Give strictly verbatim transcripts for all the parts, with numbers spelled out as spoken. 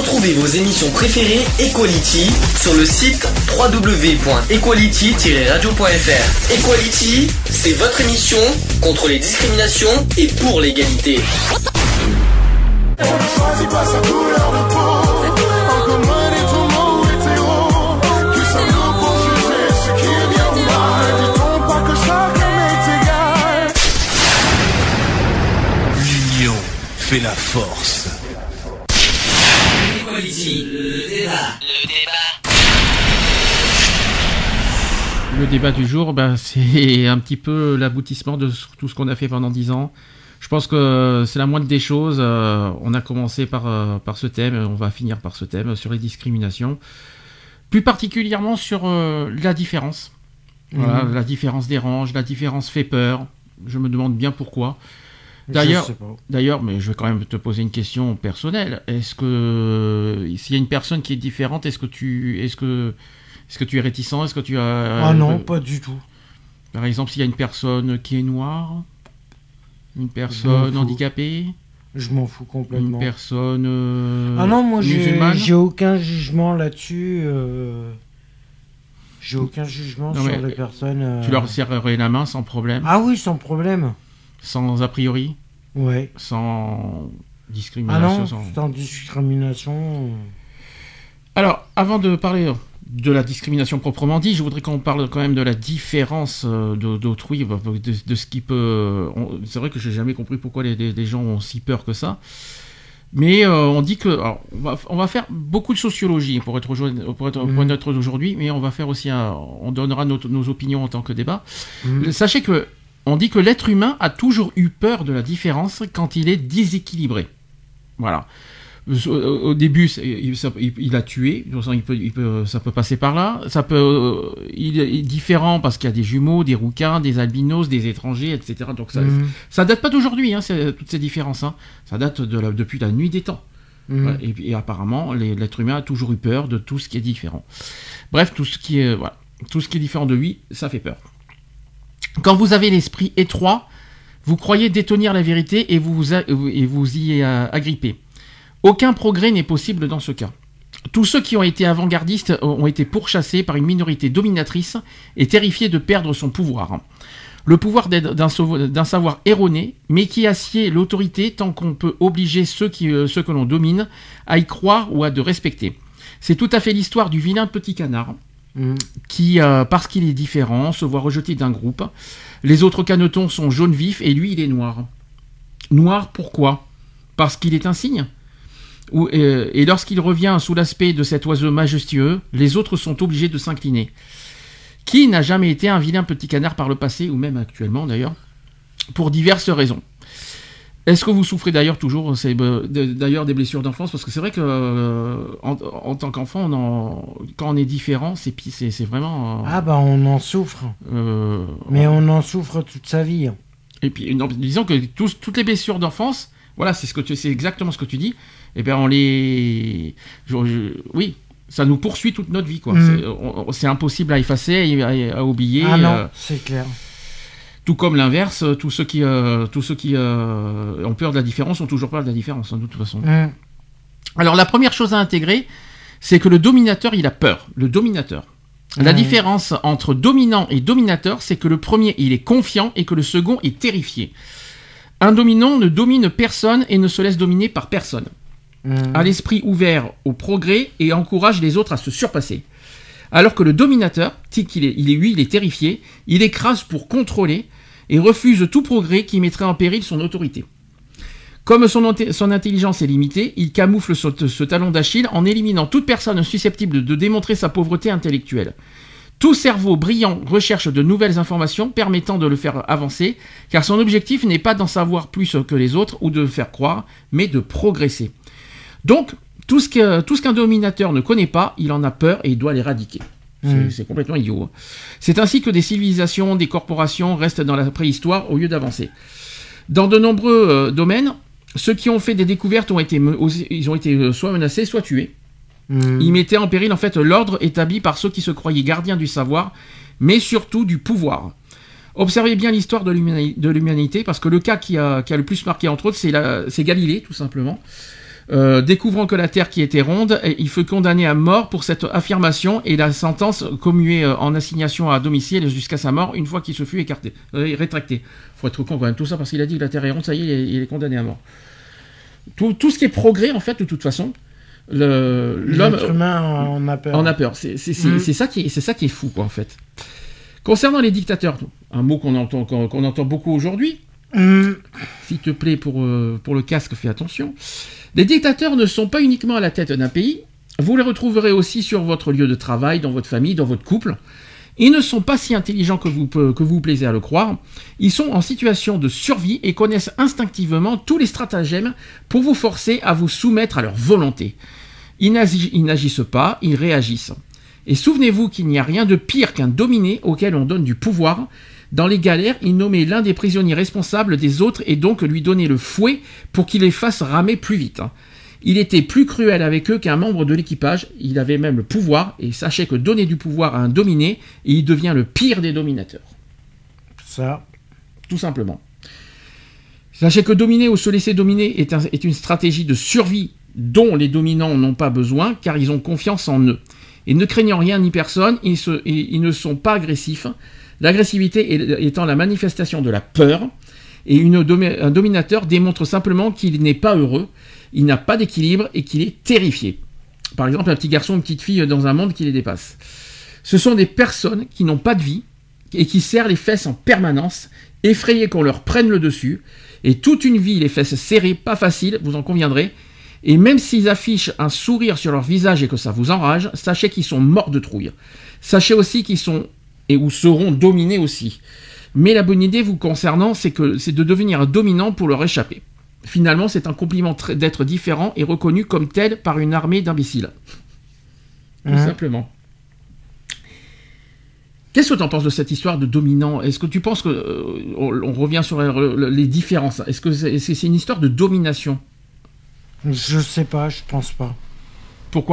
Retrouvez vos émissions préférées Equality sur le site w w w point equality tiret radio point f r. Equality, c'est votre émission contre les discriminations et pour l'égalité. On ne choisit pas sa couleur de peau. Encore moins des tourments hétéros. Qui sommes-nous pour juger ce qui est bien ou mal? Dit-on pas que chacun est égal? L'union fait la force. Equality, le débat. Le débat. Le débat du jour, ben, c'est un petit peu l'aboutissement de tout ce qu'on a fait pendant dix ans. Je pense que c'est la moindre des choses. Euh, on a commencé par, euh, par ce thème, on va finir par ce thème sur les discriminations. Plus particulièrement sur euh, la différence. Voilà, mmh. La différence dérange, la différence fait peur. Je me demande bien pourquoi. D'ailleurs, d'ailleurs, mais je vais quand même te poser une question personnelle. Est-ce que s'il y a une personne qui est différente, est-ce que tu, est-ce que, est-ce que tu es réticent? Est-ce que tu as Ah non, euh, pas du tout. Par exemple, s'il y a une personne qui est noire. Une personne handicapée? Je m'en fous complètement. Une personne euh, Ah non, moi j'ai, j'ai aucun jugement là-dessus. Euh... J'ai aucun jugement non, sur les personnes. Euh... Tu leur serrerais la main sans problème? Ah oui, sans problème. Sans a priori? Ouais. Sans discrimination? Ah non, sans, sans discrimination. Alors, avant de parler de la discrimination proprement dit, je voudrais qu'on parle quand même de la différence d'autrui, de, de ce qui peut... On, c'est vrai que j'ai jamais compris pourquoi les, les, les gens ont si peur que ça. Mais euh, on dit que... Alors, on, va, on va faire beaucoup de sociologie pour être, pour être, pour être aujourd'hui, mais on va faire aussi... Un, on donnera nos, nos opinions en tant que débat. Mmh. Sachez que on dit que l'être humain a toujours eu peur de la différence quand il est déséquilibré. Voilà. Au début, il, il a tué, il peut, il peut, ça peut passer par là. Ça peut, il est différent parce qu'il y a des jumeaux, des rouquins, des albinos, des étrangers, et cetera. Donc ça, mmh. ça date pas d'aujourd'hui, hein, toutes ces différences. Hein. Ça date de la, depuis la nuit des temps. Mmh. Voilà. Et, et apparemment, les, l'être humain a toujours eu peur de tout ce qui est différent. Bref, tout ce qui est, voilà, tout ce qui est différent de lui, ça fait peur. Quand vous avez l'esprit étroit, vous croyez détenir la vérité et vous, et vous y agrippez. Aucun progrès n'est possible dans ce cas. Tous ceux qui ont été avant-gardistes ont été pourchassés par une minorité dominatrice et terrifiés de perdre son pouvoir. Le pouvoir d'un, d'un savoir erroné, mais qui assied l'autorité tant qu'on peut obliger ceux, qui, ceux que l'on domine à y croire ou à de respecter. C'est tout à fait l'histoire du vilain petit canard, mmh. qui, euh, parce qu'il est différent, se voit rejeté d'un groupe. Les autres canetons sont jaunes vifs et lui, il est noir. Noir, pourquoi? Parce qu'il est un cygne? Et lorsqu'il revient sous l'aspect de cet oiseau majestueux, les autres sont obligés de s'incliner. Qui n'a jamais été un vilain petit canard par le passé, ou même actuellement d'ailleurs, pour diverses raisons. Est-ce que vous souffrez d'ailleurs toujours c'est, d'ailleurs des blessures d'enfance? Parce que c'est vrai que euh, en, en tant qu'enfant, on en, quand on est différent, c'est, c'est, c'est vraiment... Euh, ah bah on en souffre. Euh, Mais on... on en souffre toute sa vie. Et puis, non, disons que tous, toutes les blessures d'enfance, voilà, c'est, ce que tu, c'est exactement ce que tu dis. Eh bien, on les... Je, je, oui, ça nous poursuit toute notre vie, quoi. Mmh. C'est, on, c'est impossible à effacer, à, à oublier. Ah non, euh, c'est clair. Tout comme l'inverse, tous ceux qui, euh, tous ceux qui euh, ont peur de la différence ont toujours peur de la différence, hein, de toute façon. Mmh. Alors, la première chose à intégrer, c'est que le dominateur, il a peur. Le dominateur. Mmh. La différence entre dominant et dominateur, c'est que le premier, il est confiant et que le second est terrifié. Un dominant ne domine personne et ne se laisse dominer par personne. Mmh. A l'esprit ouvert au progrès et encourage les autres à se surpasser. Alors que le dominateur, qu'il est, il est, lui, il est terrifié, il écrase pour contrôler et refuse tout progrès qui mettrait en péril son autorité. Comme son, son intelligence est limitée, il camoufle ce, ce talon d'Achille en éliminant toute personne susceptible de démontrer sa pauvreté intellectuelle. Tout cerveau brillant recherche de nouvelles informations permettant de le faire avancer, car son objectif n'est pas d'en savoir plus que les autres ou de le faire croire, mais de progresser. Donc, tout ce, que, tout ce qu'un dominateur ne connaît pas, il en a peur et il doit l'éradiquer. C'est, mmh. c'est complètement idiot. C'est ainsi que des civilisations, des corporations restent dans la préhistoire au lieu d'avancer. Dans de nombreux euh, domaines, ceux qui ont fait des découvertes ont été, ils ont été soit menacés, soit tués. Mmh. Ils mettaient en péril en fait l'ordre établi par ceux qui se croyaient gardiens du savoir, mais surtout du pouvoir. Observez bien l'histoire de, l'humani- de l'humanité, parce que le cas qui a, qui a le plus marqué entre autres, c'est, la, c'est Galilée, tout simplement. Euh, découvrant que la Terre qui était ronde, il fut condamné à mort pour cette affirmation et la sentence commuée en assignation à domicile jusqu'à sa mort une fois qu'il se fut écarté, euh, rétracté. Faut être con quand même tout ça parce qu'il a dit que la Terre est ronde, ça y est, il est, il est condamné à mort. Tout, tout ce qui est progrès en fait, de toute façon, le, l'homme, l'être humain en a peur. En a peur. C'est, c'est, c'est, mmh. c'est ça qui est, c'est ça qui est fou quoi en fait. Concernant les dictateurs, un mot qu'on entend, qu'on, qu'on entend beaucoup aujourd'hui. Mmh. S'il te plaît, pour, euh, pour le casque, fais attention. Les dictateurs ne sont pas uniquement à la tête d'un pays, vous les retrouverez aussi sur votre lieu de travail, dans votre famille, dans votre couple. Ils ne sont pas si intelligents que vous, que vous plaisez à le croire. Ils sont en situation de survie et connaissent instinctivement tous les stratagèmes pour vous forcer à vous soumettre à leur volonté. Ils, n'agissent, ils n'agissent pas, ils réagissent. Et souvenez-vous qu'il n'y a rien de pire qu'un dominé auquel on donne du pouvoir. Dans les galères, il nommait l'un des prisonniers responsables des autres et donc lui donnait le fouet pour qu'il les fasse ramer plus vite. Il était plus cruel avec eux qu'un membre de l'équipage, il avait même le pouvoir, et sachez que donner du pouvoir à un dominé, et il devient le pire des dominateurs. Ça. Tout simplement. Sachez que dominer ou se laisser dominer est, un, est une stratégie de survie dont les dominants n'ont pas besoin, car ils ont confiance en eux. Et ne craignant rien ni personne, ils, se, ils ne sont pas agressifs. L'agressivité étant la manifestation de la peur, et une domi- un dominateur démontre simplement qu'il n'est pas heureux, il n'a pas d'équilibre et qu'il est terrifié. Par exemple, un petit garçon ou une petite fille dans un monde qui les dépasse. Ce sont des personnes qui n'ont pas de vie et qui serrent les fesses en permanence, effrayées qu'on leur prenne le dessus, et toute une vie les fesses serrées, pas facile, vous en conviendrez, et même s'ils affichent un sourire sur leur visage et que ça vous enrage, sachez qu'ils sont morts de trouille. Sachez aussi qu'ils sont et ou seront dominés aussi. Mais la bonne idée vous concernant, c'est que c'est de devenir un dominant pour leur échapper. Finalement, c'est un compliment tr- d'être différent et reconnu comme tel par une armée d'imbéciles. Tout mmh. simplement. Qu'est-ce que tu en penses de cette histoire de dominant ? Est-ce que tu penses que euh, on, on revient sur les, les différences ? Est-ce que c'est, est-ce que c'est une histoire de domination ? Je sais pas, je pense pas. Pourquoi ?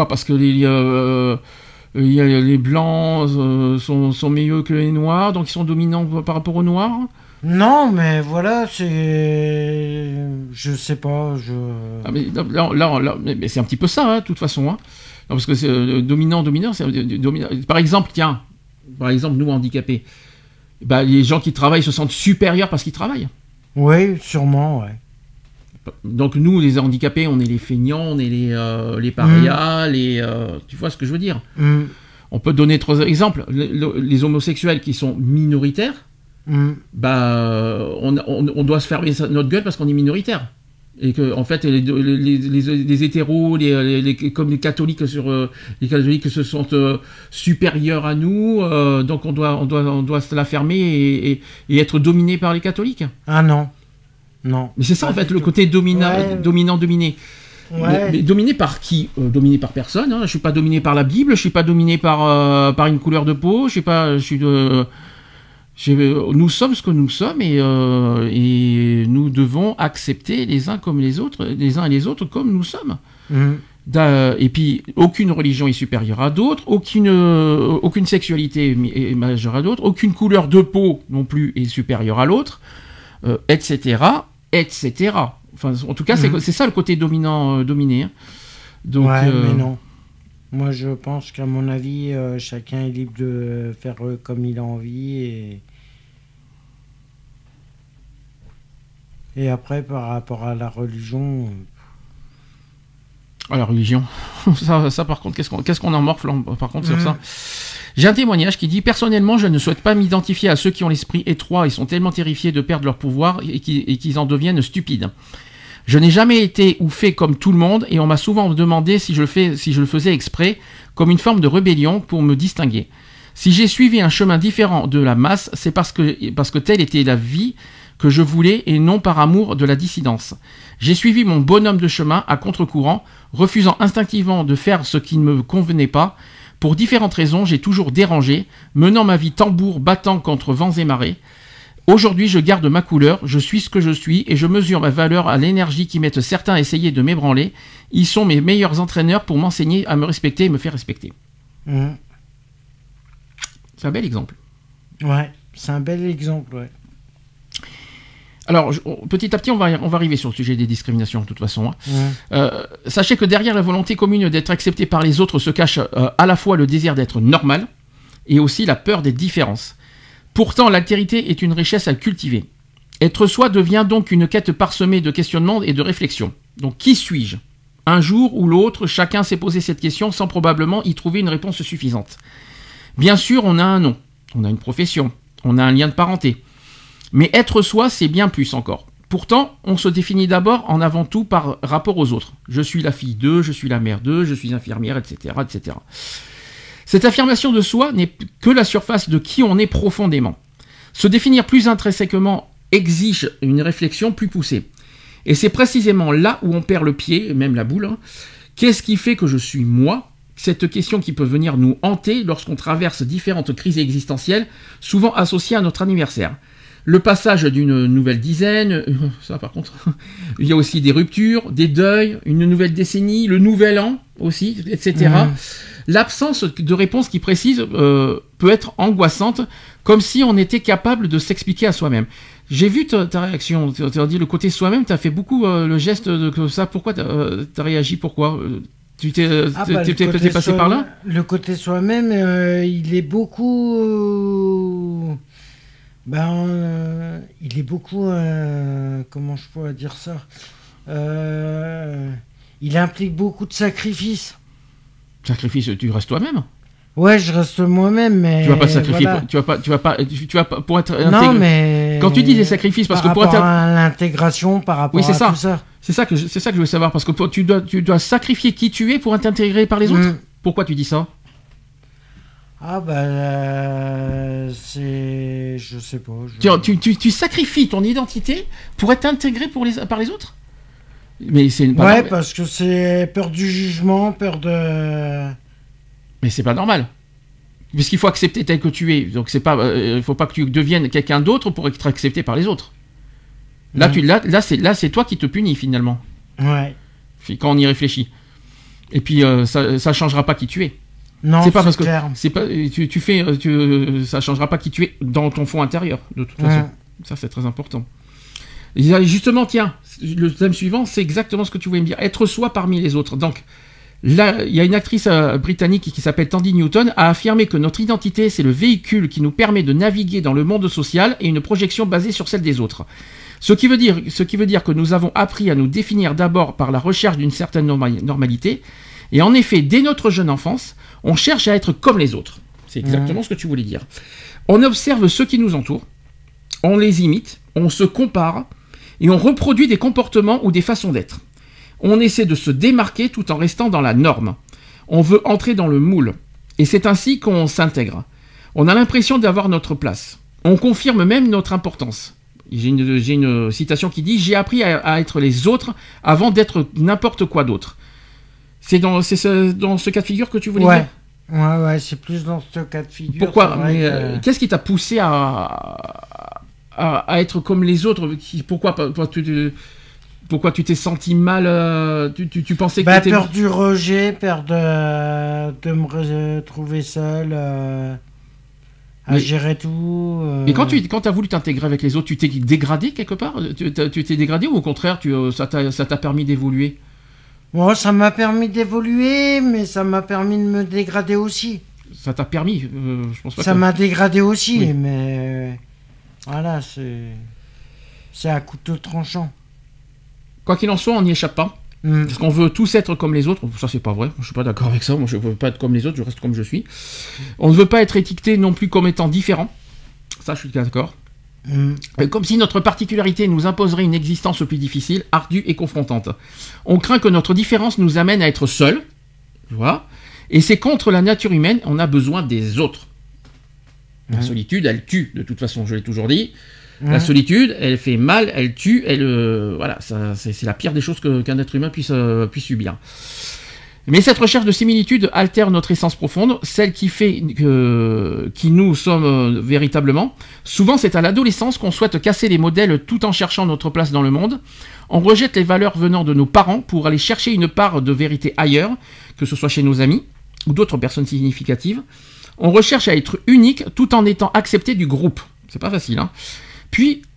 Parce que les euh, Il y a, les blancs euh, sont, sont meilleurs que les noirs, donc ils sont dominants par rapport aux noirs. Non, mais voilà, c'est... Je sais pas, je... Ah, mais là, là, là, mais c'est un petit peu ça, hein, de toute façon. Hein. Non, parce que c'est euh, dominant, dominant, c'est euh, dominant. Par exemple, tiens, par exemple, nous, handicapés, bah, les gens qui travaillent se sentent supérieurs parce qu'ils travaillent. Oui, sûrement, ouais. Donc nous, les handicapés, on est les feignants, on est les, euh, les parias, mmh. les, euh, tu vois ce que je veux dire. Mmh. On peut donner trois exemples. Les, les homosexuels qui sont minoritaires, mmh. bah, on, on, on doit se fermer notre gueule parce qu'on est minoritaire. Et que, en fait, les, les, les, les, les hétéros, les, les, les, comme les catholiques, sur, euh, les catholiques se sentent euh, supérieurs à nous, euh, donc on doit, on, doit, on doit se la fermer et, et, et être dominé par les catholiques. Ah non. Non. Mais c'est ça en fait le côté domina- ouais. dominant dominé. Ouais. Mais, mais dominé par qui ? euh, Dominé par personne. Hein. Je suis pas dominé par la Bible. Je suis pas dominé par euh, par une couleur de peau. Je suis pas. Je suis de. Je, nous sommes ce que nous sommes et euh, et nous devons accepter les uns comme les autres, les uns et les autres comme nous sommes. Mmh. Et puis aucune religion est supérieure à d'autres, aucune euh, aucune sexualité est majeure à d'autres, aucune couleur de peau non plus est supérieure à l'autre, euh, et cetera. et cetera. Enfin, en tout cas, mmh. c'est, c'est ça le côté dominant, euh, dominé. Hein. Donc, ouais, euh... mais non. Moi, je pense qu'à mon avis, euh, chacun est libre de faire euh, comme il a envie. Et... et après, par rapport à la religion... À la religion. ça, ça, par contre, qu'est-ce qu'on, qu'est-ce qu'on en morfle, par contre, sur mmh. ça. J'ai un témoignage qui dit « Personnellement, je ne souhaite pas m'identifier à ceux qui ont l'esprit étroit et sont tellement terrifiés de perdre leur pouvoir et, qui, et qu'ils en deviennent stupides. Je n'ai jamais été ou fait comme tout le monde et on m'a souvent demandé si je le, fais, si je le faisais exprès, comme une forme de rébellion pour me distinguer. Si j'ai suivi un chemin différent de la masse, c'est parce que, parce que telle était la vie que je voulais et non par amour de la dissidence. J'ai suivi mon bonhomme de chemin à contre-courant, refusant instinctivement de faire ce qui ne me convenait pas. Pour différentes raisons, j'ai toujours dérangé, menant ma vie tambour battant contre vents et marées. Aujourd'hui, je garde ma couleur, je suis ce que je suis et je mesure ma valeur à l'énergie qui mettent certains à essayer de m'ébranler. Ils sont mes meilleurs entraîneurs pour m'enseigner à me respecter et me faire respecter. Mmh. C'est un bel exemple. Ouais, c'est un bel exemple, ouais. Alors, je, petit à petit, on va, on va arriver sur le sujet des discriminations, de toute façon. Hein. Ouais. Euh, sachez que derrière la volonté commune d'être accepté par les autres se cache euh, à la fois le désir d'être normal et aussi la peur des différences. Pourtant, l'altérité est une richesse à cultiver. Être soi devient donc une quête parsemée de questionnements et de réflexions. Donc, qui suis-je ? Un jour ou l'autre, chacun s'est posé cette question sans probablement y trouver une réponse suffisante. Bien sûr, on a un nom, on a une profession, on a un lien de parenté. Mais être soi, c'est bien plus encore. Pourtant, on se définit d'abord en avant tout par rapport aux autres. Je suis la fille d'eux, je suis la mère d'eux, je suis infirmière, et cetera, et cetera. Cette affirmation de soi n'est que la surface de qui on est profondément. Se définir plus intrinsèquement exige une réflexion plus poussée. Et c'est précisément là où on perd le pied, même la boule. Hein. Qu'est-ce qui fait que je suis moi ? Cette question qui peut venir nous hanter lorsqu'on traverse différentes crises existentielles, souvent associées à notre anniversaire. Le passage d'une nouvelle dizaine, ça par contre, il y a aussi des ruptures, des deuils, une nouvelle décennie, le nouvel an aussi, et cetera. Mmh. L'absence de réponse qui précise euh, peut être angoissante, comme si on était capable de s'expliquer à soi-même. J'ai vu ta, ta réaction, tu as dit le côté soi-même, tu as fait beaucoup euh, le geste de, de ça. Pourquoi tu as euh, réagi? Pourquoi Tu t'es, ah bah, t'es, t'es passé soi, par là? Le côté soi-même, euh, il est beaucoup... Euh, ben, euh, il est beaucoup... Euh, comment je pourrais dire ça euh, Il implique beaucoup de sacrifices. Sacrifice, tu restes toi-même? Ouais, je reste moi-même, mais... Tu vas pas sacrifier, voilà. pour, tu vas pas, tu vas pas, tu, tu vas pas, pour être intégré... Non, mais... Quand tu dis des sacrifices, parce par que pour rapport être... à l'intégration, par rapport oui, c'est à ça. tout ça. C'est ça que je, c'est ça que je veux savoir, parce que pour, tu dois, tu dois sacrifier qui tu es pour être intégré par les autres. Mmh. Pourquoi tu dis ça? Ah bah, euh, c'est... Je sais pas. Je... Tu, tu, tu, tu sacrifies ton identité pour être intégré pour les, par les autres? Mais c'est pas ouais, normal. parce que c'est peur du jugement, peur de... Mais c'est pas normal. Parce qu'il faut accepter tel que tu es. Donc c'est pas, il euh, faut pas que tu deviennes quelqu'un d'autre pour être accepté par les autres. Là, mmh. tu, là, là, c'est, là, c'est toi qui te punis finalement. Ouais. Quand on y réfléchit. Et puis euh, ça, ça changera pas qui tu es. Non, c'est pas c'est parce clair. que c'est pas, tu, tu fais, tu, ça changera pas qui tu es dans ton fond intérieur de toute façon. Mmh. Ça c'est très important. Et justement, tiens, le thème suivant, c'est exactement ce que tu voulais me dire. Être soi parmi les autres. Donc là, il y a une actrice euh, britannique qui s'appelle Tandy Newton a affirmé que notre identité, c'est le véhicule qui nous permet de naviguer dans le monde social et une projection basée sur celle des autres. Ce qui veut dire, ce qui veut dire que nous avons appris à nous définir d'abord par la recherche d'une certaine norma- normalité. Et en effet, dès notre jeune enfance, on cherche à être comme les autres. C'est exactement mmh. ce que tu voulais dire. On observe ceux qui nous entourent, on les imite, on se compare et on reproduit des comportements ou des façons d'être. On essaie de se démarquer tout en restant dans la norme. On veut entrer dans le moule. Et c'est ainsi qu'on s'intègre. On a l'impression d'avoir notre place. On confirme même notre importance. J'ai une, j'ai une citation qui dit « J'ai appris à, à être les autres avant d'être n'importe quoi d'autre ». C'est dans, c'est ce, dans ce cas de figure que tu voulais ouais. dire ? Ouais, ouais, c'est plus dans ce cas de figure. Pourquoi ? Mais, que... euh, qu'est-ce qui t'a poussé à, à, à être comme les autres ? Pourquoi, pourquoi tu... Pourquoi tu t'es senti mal euh, tu, tu, tu pensais que bah, t'étais... Peur du rejet, peur de, de me retrouver seul, euh, à mais, gérer tout. Euh... Et quand tu quand as voulu t'intégrer avec les autres, tu t'es dégradé quelque part ? Tu, tu t'es dégradé ou au contraire, tu, ça, t'a, ça t'a permis d'évoluer ? Bon, ça m'a permis d'évoluer, mais ça m'a permis de me dégrader aussi. Ça t'a permis euh, je pense pas Ça que... m'a dégradé aussi, oui. mais... Euh, voilà, c'est... C'est à couteau tranchant. Quoi qu'il en soit, on n'y échappe pas. Mmh. Parce qu'on veut tous être comme les autres. Ça, c'est pas vrai. Je suis pas d'accord avec ça. Moi, je veux pas être comme les autres. Je reste comme je suis. On ne veut pas être étiqueté non plus comme étant différent. Ça, je suis d'accord. Mmh. Comme si notre particularité nous imposerait une existence plus difficile, ardue et confrontante. On craint que notre différence nous amène à être seuls. Tu vois ? Et c'est contre la nature humaine. On a besoin des autres. Mmh. La solitude, elle tue. De toute façon, je l'ai toujours dit. La solitude, elle fait mal, elle tue, elle, euh, voilà, ça, c'est, c'est la pire des choses que, qu'un être humain puisse, euh, puisse subir. Mais cette recherche de similitude altère notre essence profonde, celle qui fait que, qui nous sommes euh, véritablement. Souvent, c'est à l'adolescence qu'on souhaite casser les modèles tout en cherchant notre place dans le monde. On rejette les valeurs venant de nos parents pour aller chercher une part de vérité ailleurs, que ce soit chez nos amis ou d'autres personnes significatives. On recherche à être unique tout en étant accepté du groupe. C'est pas facile, hein. Puis,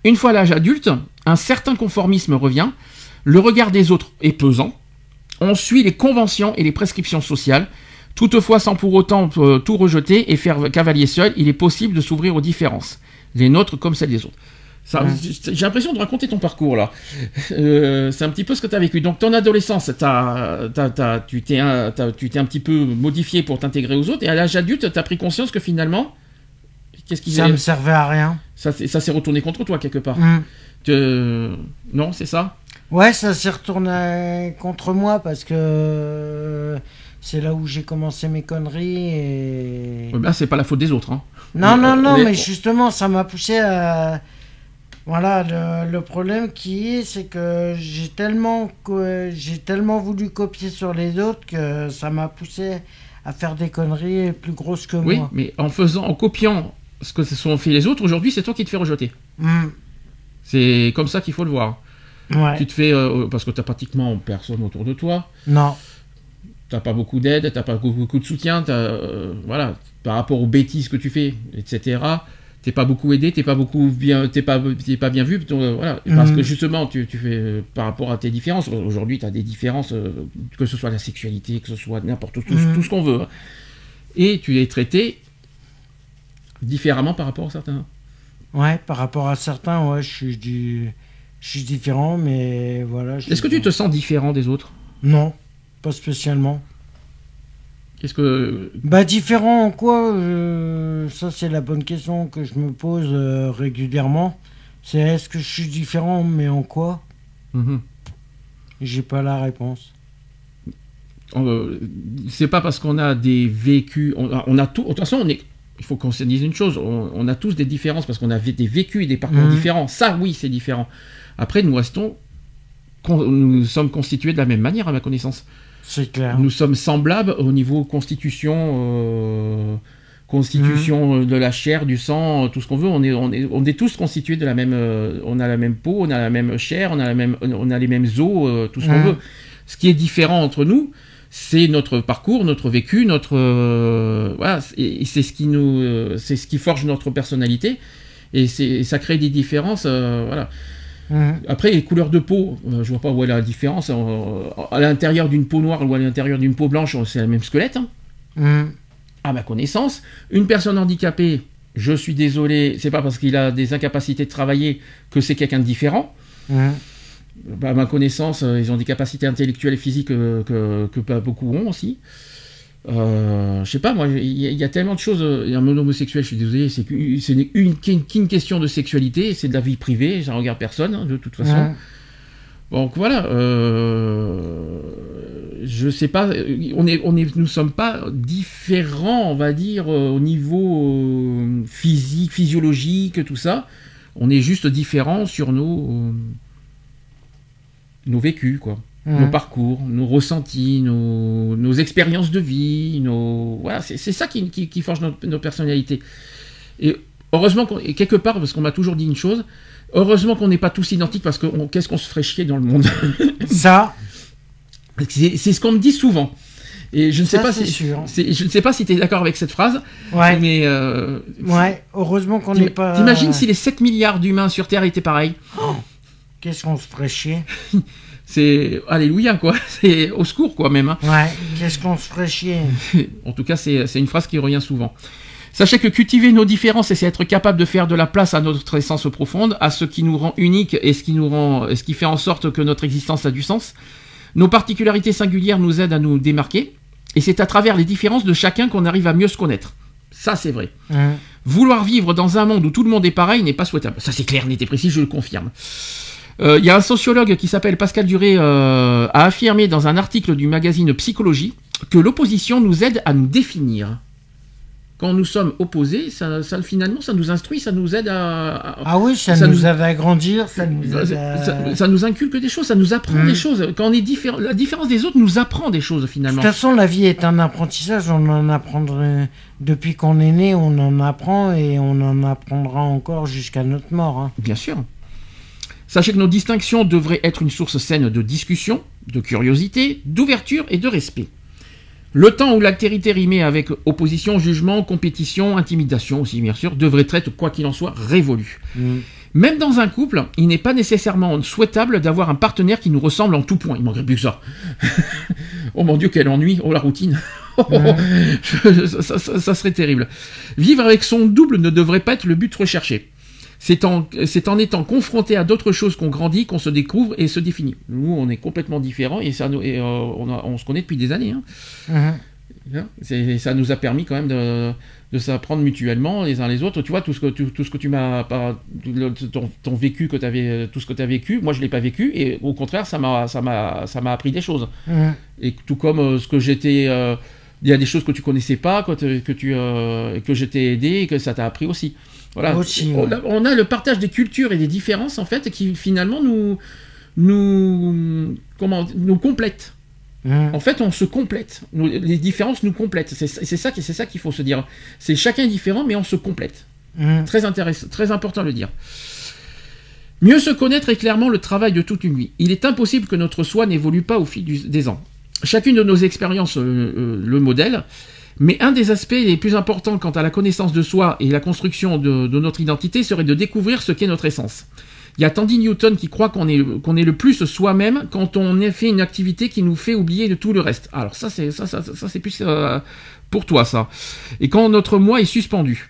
Une fois à l'âge adulte, un certain conformisme revient, le regard des autres est pesant, on suit les conventions et les prescriptions sociales, toutefois sans pour autant euh, tout rejeter et faire cavalier seul, il est possible de s'ouvrir aux différences, les nôtres comme celles des autres. Ça, Ouais. j'ai l'impression de raconter ton parcours là. Euh, c'est un petit peu ce que tu as vécu. Donc ton adolescence, t'as, t'as, t'as, tu, t'es un, t'as, tu t'es un petit peu modifié pour t'intégrer aux autres, et à l'âge adulte, tu as pris conscience que finalement, qu'est-ce qui Ça me servait à rien. ça, ça s'est retourné contre toi quelque part. Mm. Te- Non, c'est ça. Ouais, ça s'est retourné contre moi parce que c'est là où j'ai commencé mes conneries et... Ouais, ben, c'est pas la faute des autres. Hein. Non, non, non, Mais- mais justement, ça m'a poussé à... Voilà, le, le problème qui est, c'est que j'ai tellement, que j'ai tellement voulu copier sur les autres que ça m'a poussé à faire des conneries plus grosses que Oui, moi. mais en faisant, en copiant ce que se sont fait les autres, aujourd'hui, c'est toi qui te fais rejeter. Mm. C'est comme ça qu'il faut le voir. Ouais. Tu te fais euh, parce que t'as pratiquement personne autour de toi. Non. T'as pas beaucoup d'aide, t'as pas beaucoup, beaucoup de soutien, t'as, euh, voilà, par rapport aux bêtises que tu fais, et cetera. T'es pas beaucoup aidé, t'es pas beaucoup bien, t'es pas, t'es pas bien vu, donc, euh, voilà. Parce Mhm. que justement, tu, tu fais euh, par rapport à tes différences. Aujourd'hui, t'as des différences, euh, que ce soit la sexualité, que ce soit n'importe tout, Mhm. tout ce qu'on veut, hein. Et tu es traité différemment par rapport à certains. Ouais, par rapport à certains, ouais, je suis du... Je suis différent, mais voilà. je- Est-ce que tu te sens différent des autres? Non, pas spécialement. Qu'est-ce que Bah différent en quoi euh, Ça c'est la bonne question que je me pose euh, régulièrement. C'est est-ce que je suis différent, mais en quoi? Mhm. J'ai pas la réponse. Euh, c'est pas parce qu'on a des vécus, on a, on a tout. De toute façon, on est. Il faut qu'on se dise une chose. On, on a tous des différences parce qu'on a des vécus et des parcours Mhm. différents. Ça, oui, c'est différent. Après, nous restons. con- Nous sommes constitués de la même manière, à ma connaissance. C'est clair. Nous sommes semblables au niveau constitution, euh, constitution euh, de la chair, du sang, euh, tout ce qu'on veut. On est, on est, on est tous constitués de la même. euh, on a la même peau, on a la même chair, on a la même, on a les mêmes os, euh, tout ce qu'on Mhm. veut. Ce qui est différent entre nous, c'est notre parcours, notre vécu, notre euh, voilà, et, et c'est ce qui nous, euh, c'est ce qui forge notre personnalité. Et, c'est, et ça crée des différences, euh, voilà. Mhm. Après, les couleurs de peau, euh, je vois pas où est la différence. Euh, à l'intérieur d'une peau noire ou à l'intérieur d'une peau blanche, c'est le même squelette, hein, Mhm. à ma connaissance. Une personne handicapée, je suis désolé, c'est pas parce qu'il a des incapacités de travailler que c'est quelqu'un de différent. Mhm. Bah, à ma connaissance, euh, ils ont des capacités intellectuelles et physiques euh, que, que pas beaucoup ont aussi. Euh, je sais pas, moi, il y, a- il y a tellement de choses. euh, Un homosexuel, je suis désolé, c'est qu'une- c'est une, une, qu'une- qu'une question de sexualité, c'est de la vie privée, ça regarde personne, hein, de toute façon. Mhm. Donc voilà, euh, je sais pas, on est, on est, nous sommes pas différents, on va dire, euh, au niveau euh, physique, physiologique, tout ça. On est juste différents sur nos, euh, nos vécus, quoi. Mhm. Nos parcours, nos ressentis, nos, nos expériences de vie, nos... Voilà, c'est, c'est ça qui, qui, qui forge notre, notre personnalité. Et heureusement, qu'on, et quelque part, parce qu'on m'a toujours dit une chose, heureusement qu'on n'est pas tous identiques, parce que on- qu'est-ce qu'on se ferait chier dans le monde. Ça, c'est, c'est ce qu'on me dit souvent. Et je ne sais Ça, pas c'est si... sûr. c'est- je ne sais pas si tu es d'accord avec cette phrase, ouais, mais... euh, ouais. Heureusement qu'on t'im- n'est pas. T'imagines si les sept milliards d'humains sur Terre étaient pareils? Qu'est-ce qu'on se ferait chier? C'est... Alléluia, quoi. C'est au secours, quoi, même. Hein. Ouais. Qu'est-ce qu'on se ferait chier? En tout cas, c'est, c'est une phrase qui revient souvent. Sachez que cultiver nos différences, c'est être capable de faire de la place à notre essence profonde, à ce qui nous rend unique et ce qui nous rend, et ce qui fait en sorte que notre existence a du sens. Nos particularités singulières nous aident à nous démarquer, et c'est à travers les différences de chacun qu'on arrive à mieux se connaître. Ça, c'est vrai. Mhm. Vouloir vivre dans un monde où tout le monde est pareil n'est pas souhaitable. Ça, c'est clair, net et précis, je le confirme. Euh, Il y a un sociologue qui s'appelle Pascal Duré euh, a affirmé dans un article du magazine Psychologie que l'opposition nous aide à nous définir. Quand nous sommes opposés, ça, ça, finalement, ça nous instruit, ça nous aide à... à- Ah oui, ça, Ça nous nous- aide à grandir, ça nous ça, aide à... ça- ça nous inculque des choses, ça nous apprend Mm. des choses. Quand on est différent, la différence des autres nous apprend des choses De finalement. toute façon, la vie est un apprentissage, on en apprendrait... Depuis qu'on est né, on en apprend et on en apprendra encore jusqu'à notre mort. Hein. Bien sûr. Sachez que nos distinctions devraient être une source saine de discussion, de curiosité, d'ouverture et de respect. Le temps où l'altérité rimée avec opposition, jugement, compétition, intimidation aussi bien sûr, devrait être, quoi qu'il en soit, révolu. Mm. Même dans un couple, il n'est pas nécessairement souhaitable d'avoir un partenaire qui nous ressemble en tout point. Il manquerait plus que ça. Oh mon Dieu, quel ennui. Oh, la routine. Ouais. ça, ça, ça, ça serait terrible. Vivre avec son double ne devrait pas être le but recherché. C'est en, c'est en étant confronté à d'autres choses qu'on grandit, qu'on se découvre et se définit. Nous, on est complètement différents et, ça, et euh, on, a, on se connaît depuis des années. Hein. Mm-hmm. C'est, ça nous a permis quand même de... de s'apprendre mutuellement les uns les autres. Tu vois, tout ce que, tout, tout ce que tu m'as... Ton, ton vécu, que t'avais, tout ce que tu as vécu, moi je ne l'ai pas vécu, et au contraire, ça m'a, ça m'a, ça m'a appris des choses. Mmh. Et tout comme euh, ce que j'étais... Euh, il y a des choses que tu connaissais pas, que, que, tu, euh, que je t'ai aidé, et que ça t'a appris aussi. Voilà. Aussi, on, ouais. a, on a le partage des cultures et des différences, en fait, qui finalement nous... nous comment nous complètent. Mmh. En fait, on se complète. Nous, les différences nous complètent. C'est, c'est, ça, c'est ça qu'il faut se dire. C'est chacun est différent, mais on se complète. Mmh. Très intéressant, très important de le dire. Mieux se connaître est clairement le travail de toute une vie. Il est impossible que notre soi n'évolue pas au fil du, des ans. Chacune de nos expériences euh, euh, le modèle, mais un des aspects les plus importants quant à la connaissance de soi et la construction de, de notre identité serait de découvrir ce qu'est notre essence. Il y a Tandy Newton qui croit qu'on est, qu'on est le plus soi-même quand on a fait une activité qui nous fait oublier de tout le reste. Alors ça, c'est, ça, ça, ça, c'est plus euh, pour toi, ça. Et quand notre moi est suspendu.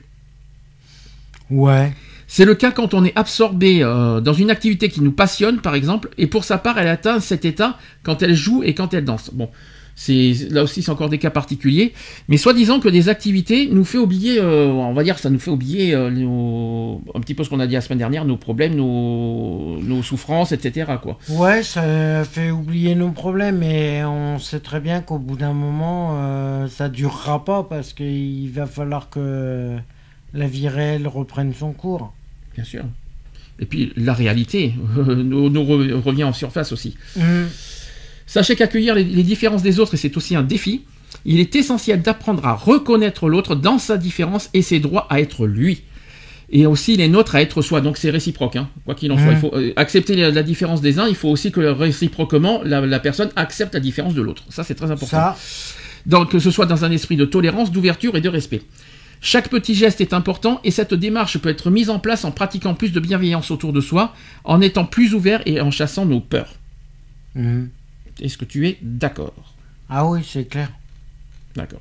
Ouais. C'est le cas quand on est absorbé euh, dans une activité qui nous passionne, par exemple, et pour sa part, elle atteint cet état quand elle joue et quand elle danse. Bon, c'est, là aussi, c'est encore des cas particuliers. Mais soi-disant que des activités nous fait oublier, euh, on va dire, ça nous fait oublier euh, nos, un petit peu ce qu'on a dit la semaine dernière, nos problèmes, nos, nos souffrances, et cetera, quoi. Ouais, ça fait oublier nos problèmes, mais on sait très bien qu'au bout d'un moment, euh, ça durera pas parce qu'il va falloir que la vie réelle reprenne son cours. Bien sûr. Et puis, la réalité euh, nous, nous re, revient en surface aussi. Mmh. Sachez qu'accueillir les, les différences des autres, et c'est aussi un défi, il est essentiel d'apprendre à reconnaître l'autre dans sa différence et ses droits à être lui. Et aussi les nôtres à être soi. Donc c'est réciproque, hein, quoi qu'il en soit. Mmh. Il faut euh, accepter la, la différence des uns, il faut aussi que réciproquement, la, la personne accepte la différence de l'autre. Ça, c'est très important. Ça. Donc, que ce soit dans un esprit de tolérance, d'ouverture et de respect. Chaque petit geste est important et cette démarche peut être mise en place en pratiquant plus de bienveillance autour de soi, en étant plus ouvert et en chassant nos peurs. Mmh. Est-ce que tu es d'accord ? Ah oui, c'est clair. D'accord.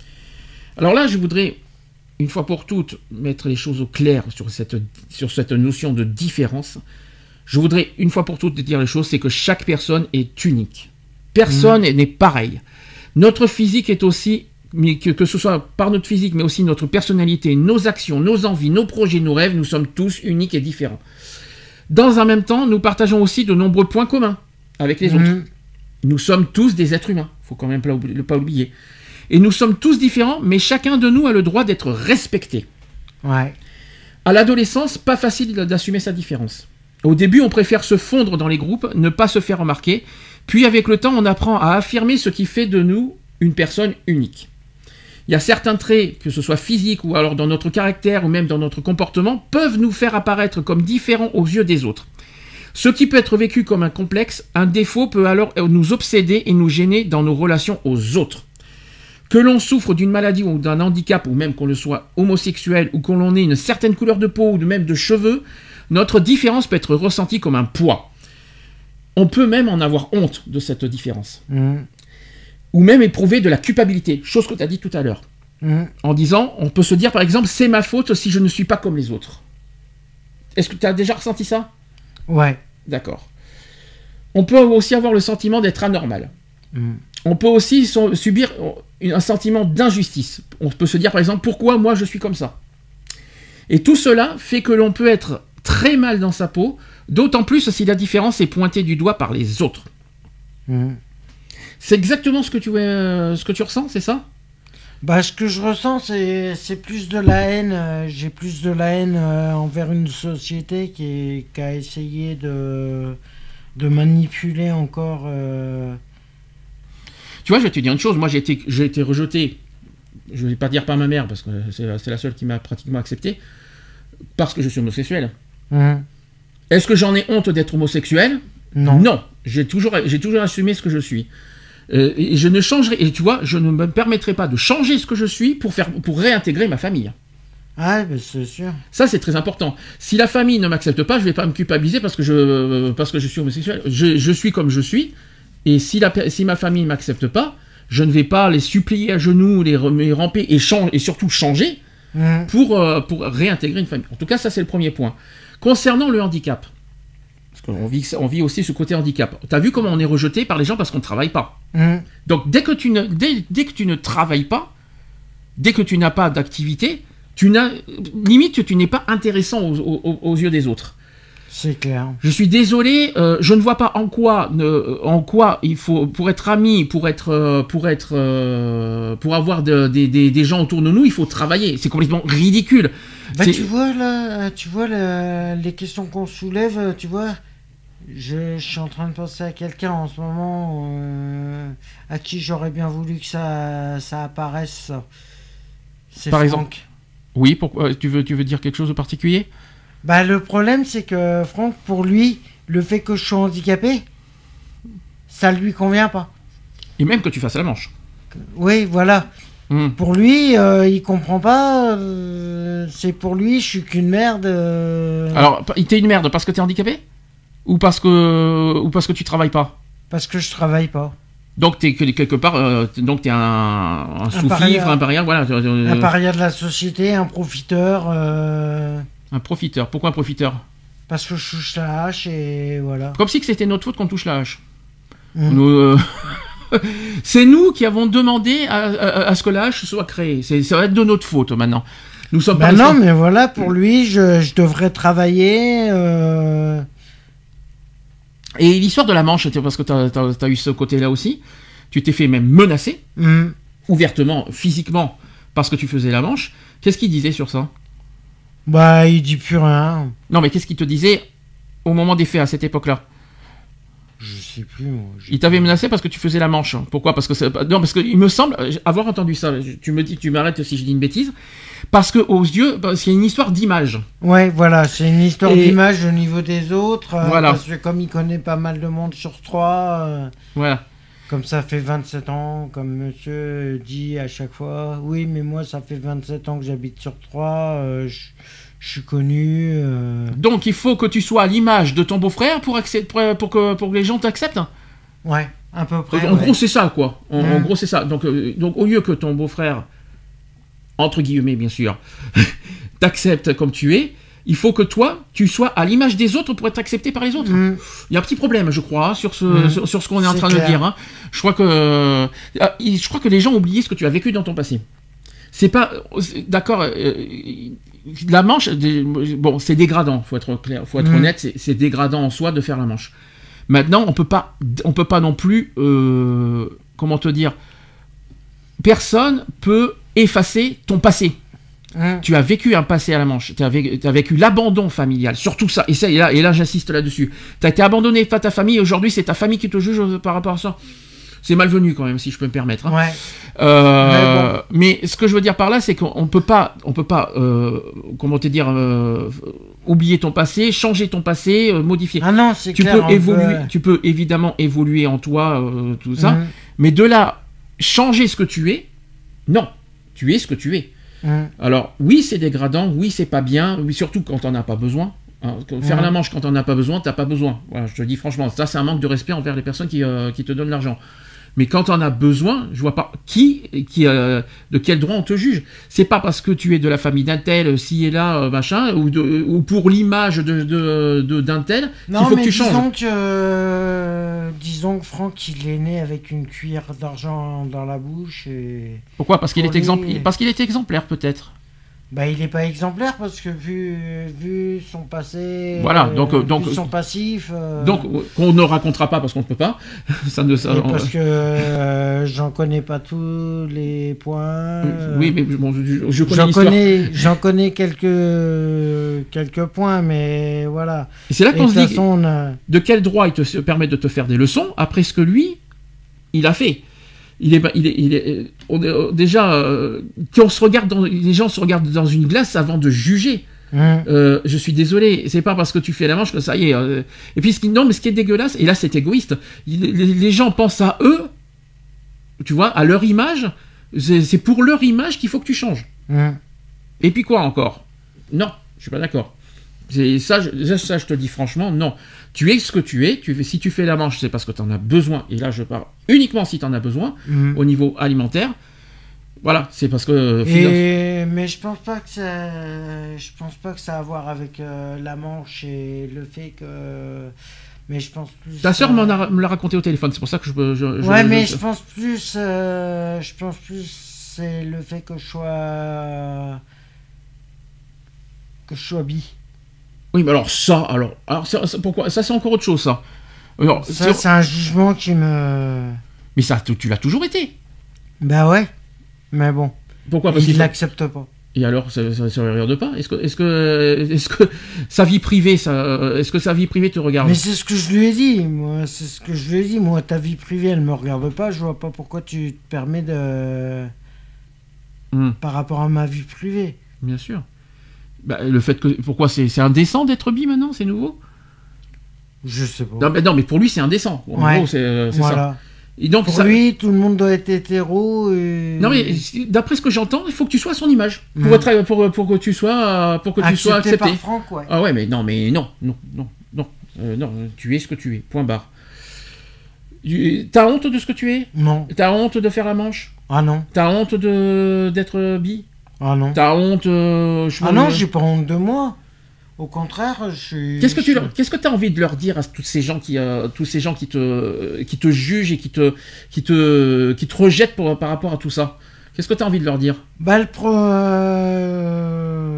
Alors là, je voudrais, une fois pour toutes, mettre les choses au clair sur cette, sur cette notion de différence. Je voudrais, une fois pour toutes, dire les choses, c'est que chaque personne est unique. Personne mmh. n'est pareil. Notre physique est aussi... mais que, que ce soit par notre physique, mais aussi notre personnalité, nos actions, nos envies, nos projets, nos rêves, nous sommes tous uniques et différents. Dans un même temps, nous partageons aussi de nombreux points communs avec les mmh. autres. Nous sommes tous des êtres humains, il ne faut quand même pas ne pas oublier. Et nous sommes tous différents, mais chacun de nous a le droit d'être respecté. Ouais. À l'adolescence, pas facile d'assumer sa différence. Au début, on préfère se fondre dans les groupes, ne pas se faire remarquer, puis avec le temps, on apprend à affirmer ce qui fait de nous une personne unique. Il y a certains traits, que ce soit physiques ou alors dans notre caractère ou même dans notre comportement, peuvent nous faire apparaître comme différents aux yeux des autres. Ce qui peut être vécu comme un complexe, un défaut peut alors nous obséder et nous gêner dans nos relations aux autres. Que l'on souffre d'une maladie ou d'un handicap, ou même qu'on le soit homosexuel, ou qu'on l'on ait une certaine couleur de peau ou même de cheveux, notre différence peut être ressentie comme un poids. On peut même en avoir honte de cette différence. Mmh. Ou même éprouver de la culpabilité, chose que tu as dit tout à l'heure. Mmh. En disant, on peut se dire par exemple, c'est ma faute si je ne suis pas comme les autres. Est-ce que tu as déjà ressenti ça ? Ouais. D'accord. On peut aussi avoir le sentiment d'être anormal. Mmh. On peut aussi so- subir un sentiment d'injustice. On peut se dire par exemple, pourquoi moi je suis comme ça ? Et tout cela fait que l'on peut être très mal dans sa peau, d'autant plus si la différence est pointée du doigt par les autres. Mmh. C'est exactement ce que tu, euh, ce que tu ressens, c'est ça ? Bah, ce que je ressens, c'est, c'est plus de la haine. Euh, j'ai plus de la haine euh, envers une société qui, est, qui a essayé de, de manipuler encore. Euh... Tu vois, je vais te dire une chose. Moi, j'ai été, j'ai été rejeté, je ne vais pas dire par ma mère, parce que c'est, c'est la seule qui m'a pratiquement accepté, parce que je suis homosexuel. Mmh. Est-ce que j'en ai honte d'être homosexuel ? Non. Non. J'ai toujours, j'ai toujours assumé ce que je suis. Euh, et je ne changerai, et tu vois, je ne me permettrai pas de changer ce que je suis pour faire, pour réintégrer ma famille. Ah, ben c'est sûr. Ça, c'est très important. Si la famille ne m'accepte pas, je vais pas me culpabiliser parce que je, parce que je suis homosexuel. Je, je suis comme je suis. Et si, la, si ma famille ne m'accepte pas, je ne vais pas les supplier à genoux, les, les ramper et, change, et surtout changer mmh. pour, euh, pour réintégrer une famille. En tout cas, ça, c'est le premier point. Concernant le handicap, parce qu'on vit, on vit aussi ce côté handicap. Tu as vu comment on est rejeté par les gens parce qu'on ne travaille pas. Mmh. Donc, dès que, tu ne, dès, dès que tu ne travailles pas, dès que tu n'as pas d'activité, tu n'as, limite, tu n'es pas intéressant aux, aux, aux yeux des autres. C'est clair. Je suis désolé, euh, je ne vois pas en quoi, euh, en quoi il faut, pour être ami, pour être, euh, pour être, euh, pour avoir de, de, de, des gens autour de nous, il faut travailler. C'est complètement ridicule. Bah, tu vois là, tu vois là, les questions qu'on soulève, tu vois. Je, je suis en train de penser à quelqu'un en ce moment euh, à qui j'aurais bien voulu que ça, ça apparaisse. Ça. C'est Par Franck. exemple. Oui, pourquoi tu veux, tu veux dire quelque chose de particulier ? Bah, le problème, c'est que Franck, pour lui, le fait que je sois handicapé, ça lui convient pas. Et même que tu fasses la manche. Oui, voilà. Mmh. Pour lui, euh, il comprend pas. Euh, c'est pour lui, je suis qu'une merde. Euh... Alors, t'es une merde parce que t'es handicapé ? Ou parce que, ou parce que tu travailles pas ? Parce que je travaille pas. Donc t'es quelque part, euh, donc t'es un, un sous-fifre, un paria, voilà. Euh, un paria de la société, un profiteur. Euh... Un profiteur. Pourquoi un profiteur ? Parce que je touche la hache et voilà. Comme si que c'était notre faute qu'on touche la hache. Mmh. Nous, euh... c'est nous qui avons demandé à, à, à ce que la hache soit créée. C'est, ça va être de notre faute maintenant. Nous sommes bah pas non, mais voilà, pour lui, je, je devrais travailler. Euh... Et l'histoire de la manche, parce que tu as eu ce côté-là aussi, tu t'es fait même menacer, mmh. ouvertement, physiquement, parce que tu faisais la manche. Qu'est-ce qu'il disait sur ça ? Bah, il dit plus rien. Non, mais qu'est-ce qu'il te disait au moment des faits, à cette époque-là ? Je sais plus, moi. Il t'avait menacé parce que tu faisais la manche. Pourquoi ? Parce que c'est... Non, parce qu'il me semble avoir entendu ça. Tu me dis, tu m'arrêtes si je dis une bêtise. Parce que aux yeux, parce qu'il y a une histoire d'image. Ouais, voilà, c'est une histoire Et... d'image au niveau des autres. Voilà. Parce que comme il connaît pas mal de monde sur trois. Euh... Voilà. Comme ça fait vingt-sept ans, comme monsieur dit à chaque fois, oui, mais moi, ça fait vingt-sept ans que j'habite sur Troyes, euh, je, je suis connu. Euh... Donc, il faut que tu sois à l'image de ton beau-frère pour, accès, pour, pour, que, pour que les gens t'acceptent. Ouais, à peu près. En ouais. gros, c'est ça, quoi. En, mmh. en gros, c'est ça. Donc, euh, donc, au lieu que ton beau-frère, entre guillemets, bien sûr, t'accepte comme tu es, il faut que toi, tu sois à l'image des autres pour être accepté par les autres. Mmh. Il y a un petit problème, je crois, hein, sur, ce, mmh. sur, sur ce qu'on est, est en train clair. de dire. Hein. Je crois que, euh, je crois que les gens ont oublié ce que tu as vécu dans ton passé. C'est pas, d'accord. Euh, la manche, bon, c'est dégradant. Faut être clair, faut être mmh. honnête. C'est, c'est dégradant en soi de faire la manche. Maintenant, on peut pas, on peut pas non plus, euh, comment te dire, personne peut effacer ton passé. Mmh. Tu as vécu un passé à la manche, tu as vécu, tu as vécu l'abandon familial, surtout ça, et, ça, et là, et là j'insiste là-dessus. Tu as été abandonné par ta famille, et aujourd'hui c'est ta famille qui te juge par rapport à ça. C'est malvenu quand même, si je peux me permettre. Hein. Ouais. Euh, mais, bon. mais ce que je veux dire par là, c'est qu'on peut pas, on peut pas, euh, comment te dire, euh, oublier ton passé, changer ton passé, euh, modifier. Ah non, c'est tu clair. Peux évoluer, peut... Tu peux évidemment évoluer en toi, euh, tout ça, mmh. mais de là, changer ce que tu es, non, tu es ce que tu es. Mmh. Alors, oui, c'est dégradant, oui, c'est pas bien, oui, surtout quand t'en as pas besoin. Hein, faire mmh. la manche quand t'en as pas besoin, t'as pas besoin. Voilà, je te dis franchement, ça, c'est un manque de respect envers les personnes qui, euh, qui te donnent l'argent. Mais quand t'en as besoin, je vois pas qui, qui euh, de quel droit on te juge. C'est pas parce que tu es de la famille d'un tel, ci et là, euh, machin, ou, de, ou pour l'image de, de, de, d'un tel, non, qu'il faut mais que tu disons changes. Que, euh, disons que Franck, il est né avec une cuillère d'argent dans la bouche. Et pourquoi ? Parce qu'il est, lui... exemplaire, parce qu'il est exemplaire, peut-être. Bah, il n'est pas exemplaire parce que vu, vu son passé, voilà, donc, euh, donc, vu son passif... Euh... Donc, qu'on ne racontera pas parce qu'on ne peut pas. ça ne, ça, on... Parce que euh, j'en connais pas tous les points. Euh... Oui, mais bon, je, je connais j'en l'histoire. Connais, j'en connais quelques, quelques points, mais voilà. Et c'est là qu'on Et se dit, façon, on a... de quel droit il te permet de te faire des leçons après ce que lui, il a fait. Il est, il est, il est, on est déjà, euh, qu'on se regarde dans, les gens se regardent dans une glace avant de juger. Mmh. Euh, je suis désolé, c'est pas parce que tu fais la manche que ça y est. Euh, et puis, ce qui, non, mais ce qui est dégueulasse, et là c'est égoïste, il, les, les gens pensent à eux, tu vois, à leur image, c'est, c'est pour leur image qu'il faut que tu changes. Mmh. Et puis quoi encore? Non, je suis pas d'accord. C'est ça, je, ça, je te dis franchement, non. Tu es ce que tu es. Tu, si tu fais la manche, c'est parce que tu en as besoin. Et là, je parle uniquement si tu en as besoin, Mhm. au niveau alimentaire. Voilà, c'est parce que... Et... Mais je pense pas que ça, je pense pas que ça a à voir avec euh, la manche et le fait que. Mais je pense plus. Ta sœur euh, m'en a- me l'a raconté au téléphone, c'est pour ça que je... je, je Ouais, je- mais je- je pense plus, euh, je pense plus, c'est le fait que je sois, que je sois bi. Oui, mais alors ça, alors... alors ça, ça- pourquoi ça, c'est encore autre chose, ça. Alors, Ça, c'est- c'est un jugement qui me. Mais ça, tu, tu l'as toujours été. Bah ouais. Mais bon, Pourquoi? Parce il qu'il faut- l'accepte pas. Et alors, ça ne regarde pas? Est-ce que, est-ce que, est-ce que sa vie privée, ça, est-ce que sa vie privée te regarde? Mais c'est ce que je lui ai dit. Moi, c'est ce que je lui ai dit. Moi, ta vie privée, elle me regarde pas. Je vois pas pourquoi tu te permets de. Hmm, Par rapport à ma vie privée. bien sûr. Bah, le fait que, pourquoi c'est, c'est indécent d'être bi maintenant? C'est nouveau? Je sais pas. Non, mais, non, mais pour lui, c'est indécent. En Ouais. gros, c'est, euh, c'est ça. Voilà. Et donc, Pour ça- lui, tout le monde doit être hétéro. Et... non, mais d'après ce que j'entends, il faut que tu sois à son image pour, Hmm. être, pour, pour que tu sois, pour que tu sois accepté accepté. par Franck, ouais. Ah ouais, mais non, mais non, non, non, non, Euh, non, tu es ce que tu es. Point barre. Tu- T'as honte de ce que tu es? Non. T'as honte de faire la manche? Ah non. T'as honte de d'être bi? Ah non. T'as honte euh, je Ah me- non, j'ai pas honte de moi. Au contraire, je suis. Qu'est-ce que tu je- leur- qu'est-ce que t'as envie de leur dire à tous ces gens qui euh, tous ces gens qui te qui te jugent et qui te qui te qui te rejettent pour, par rapport à tout ça? Qu'est-ce que t'as envie de leur dire? Bah, le pro. euh,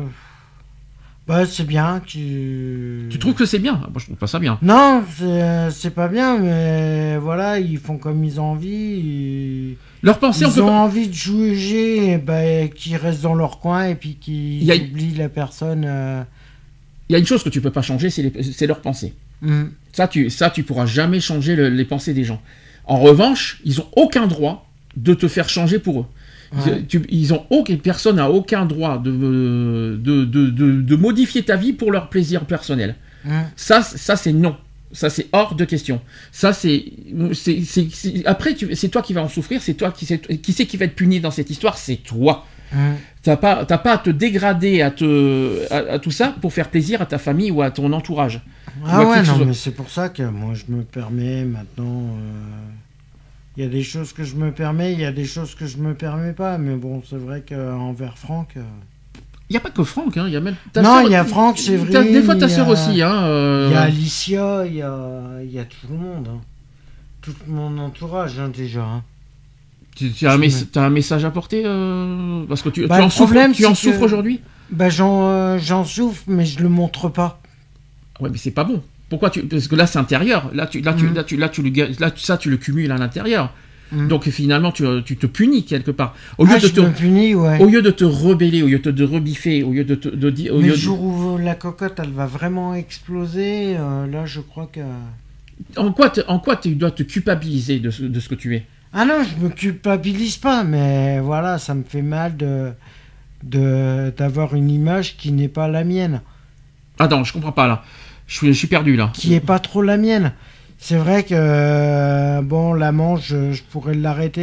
Bah, c'est bien. Tu, Tu trouves que c'est bien? Moi, je trouve pas ça bien. Non, c'est c'est pas bien, mais voilà, ils font comme ils ont envie. Ils, Leur pensée, on ils peut ont pas- envie de juger, bah, qu'ils restent dans leur coin et puis qu'ils Il y a- oublient la personne. euh, Il y a une chose que tu peux pas changer, c'est les- c'est leur pensée. hmm. Ça, tu ça tu pourras jamais changer le- les pensées des gens. En revanche, ils ont aucun droit de te faire changer pour eux. Ouais. Tu- ils ont aucun, personne n'a aucun droit de, de, de, de, de modifier ta vie pour leur plaisir personnel. Hmm. Ça, c- ça c'est non. Ça, c'est hors de question. Ça, c'est... c'est- c'est- c'est- Après, tu- c'est toi qui vas en souffrir, c'est toi qui... c'est- Qui c'est qui va être puni dans cette histoire? C'est toi. Hmm. T'as pas, t'as pas à te dégrader à, te, à, à tout ça pour faire plaisir à ta famille ou à ton entourage. Ah Ou à qui ouais, que ce non, soit. mais c'est pour ça que moi je me permets maintenant. euh, Il y a des choses que je me permets, il y a des choses que je me permets pas. Mais bon, c'est vrai qu'envers Franck. euh, Il n'y a pas que Franck, hein. Il y a même ta Non, sœur- il y a Franck, Séverine, t'as- Des fois, ta il y sœur a- aussi, hein. euh, Il y a Alicia, il y a, il y a tout le monde. hein. Tout mon entourage, hein, déjà. hein. Tu, tu as, un Je mes- me- t'as un message à porter euh, parce que tu, Bah, tu en le souffres, problème, tu en c'est que- souffres aujourd'hui. Bah, j'en euh, j'en souffre, mais je le montre pas. Ouais, mais c'est pas bon. Pourquoi tu Parce que là, c'est intérieur. Là, tu, là, tu, Mhm. là, tu, là, tu le, ga- là, tu- ça, tu le cumules à l'intérieur. Mhm. Donc finalement, tu, tu te punis quelque part. Au lieu Ah, de je te, me punis, ouais. au lieu de te rebeller, au lieu de te rebiffer, au lieu de te, de dire, au Mais lieu le de- jour où la cocotte, elle va vraiment exploser, euh, là, je crois que... en quoi, te- en quoi tu dois te culpabiliser de ce, de ce que tu es? Ah non, je me culpabilise pas, mais voilà, ça me fait mal de de d'avoir une image qui n'est pas la mienne, Attends, je comprends pas là. Je suis, je suis perdu là. qui est pas trop la mienne. C'est vrai que euh, bon, la manche, je, je pourrais l'arrêter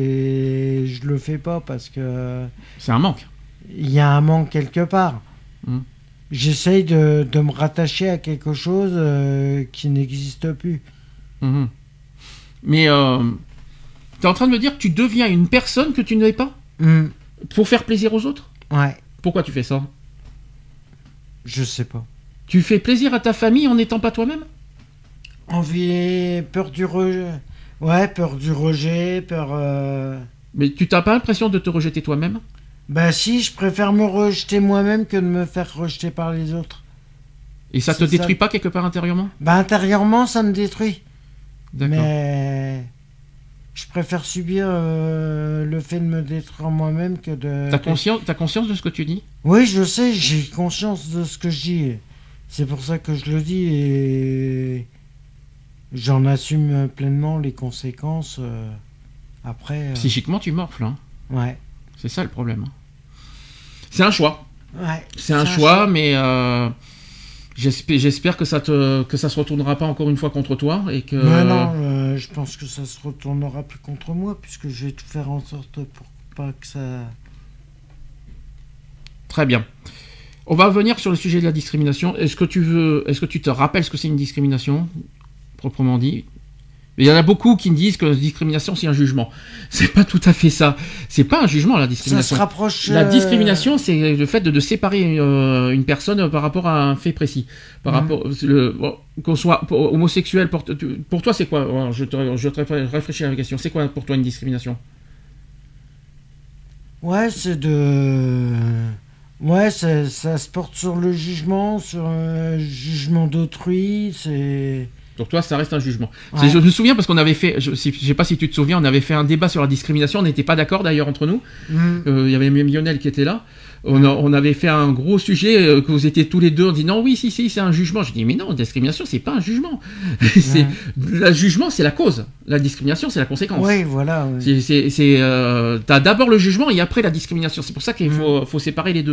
et je le fais pas parce que C'est un manque. il y a un manque quelque part. Mm. J'essaye de, de me rattacher à quelque chose euh, qui n'existe plus. Mhm. Mais euh, tu es en train de me dire que tu deviens une personne que tu n'es pas Hmm, pour faire plaisir aux autres? ouais, Pourquoi tu fais ça? je sais pas. Tu fais plaisir à ta famille en n'étant pas toi-même? Envie, peur du rejet. Ouais, peur du rejet, peur. euh, Mais tu t'as pas l'impression de te rejeter toi-même? Bah si, je préfère me rejeter moi-même que de me faire rejeter par les autres. Et ça te C'est ça. détruit pas quelque part intérieurement? Bah intérieurement, ça me détruit. D'accord. Mais je préfère subir euh, le fait de me détruire moi-même que de... T'as conscience, t'as conscience de ce que tu dis? Oui, je sais, j'ai conscience de ce que je dis. C'est pour ça que je le dis et j'en assume pleinement les conséquences euh, après. euh, Psychiquement, tu morfles. Hein. Ouais. C'est ça le problème. C'est un choix. Ouais. C'est un choix, mais euh, j'espère, j'espère que ça te, que ça se retournera pas encore une fois contre toi et que. Mais non, euh, je pense que ça se retournera plus contre moi puisque je vais tout faire en sorte pour pas que ça Très bien. On va revenir sur le sujet de la discrimination. Est-ce que tu veux, est-ce que tu te rappelles ce que c'est une discrimination, proprement dit? Il y en a beaucoup qui me disent que la discrimination c'est un jugement. C'est pas tout à fait ça. C'est pas un jugement la discrimination. Ça se rapproche. La euh, discrimination c'est le fait de, de séparer euh, une personne par rapport à un fait précis. Par Mhm. rapport le, bon, qu'on soit pour- homosexuel. Pour, pour toi c'est quoi? Alors, Je te, je te réfléchis à la question. C'est quoi pour toi une discrimination? Ouais, c'est de. Ouais, ça, ça se porte sur le jugement, sur le jugement d'autrui, c'est. Pour toi, ça reste un jugement. Ouais. C'est- Je me souviens parce qu'on avait fait, je ne sais pas si tu te souviens, on avait fait un débat sur la discrimination. On n'était pas d'accord d'ailleurs entre nous. Mhm. Euh, Il y avait même Lionel qui était là. On, a- on avait fait un gros sujet euh, que vous étiez tous les deux. On dit non, oui, si, si, c'est un jugement. Je dis mais non, la discrimination, c'est pas un jugement. c'est le jugement, c'est la cause. La discrimination, c'est la conséquence. Oui, voilà. ouais. C'est, c'est, c'est, euh, t'as d'abord le jugement et après la discrimination. C'est pour ça qu'il faut, faut séparer les deux.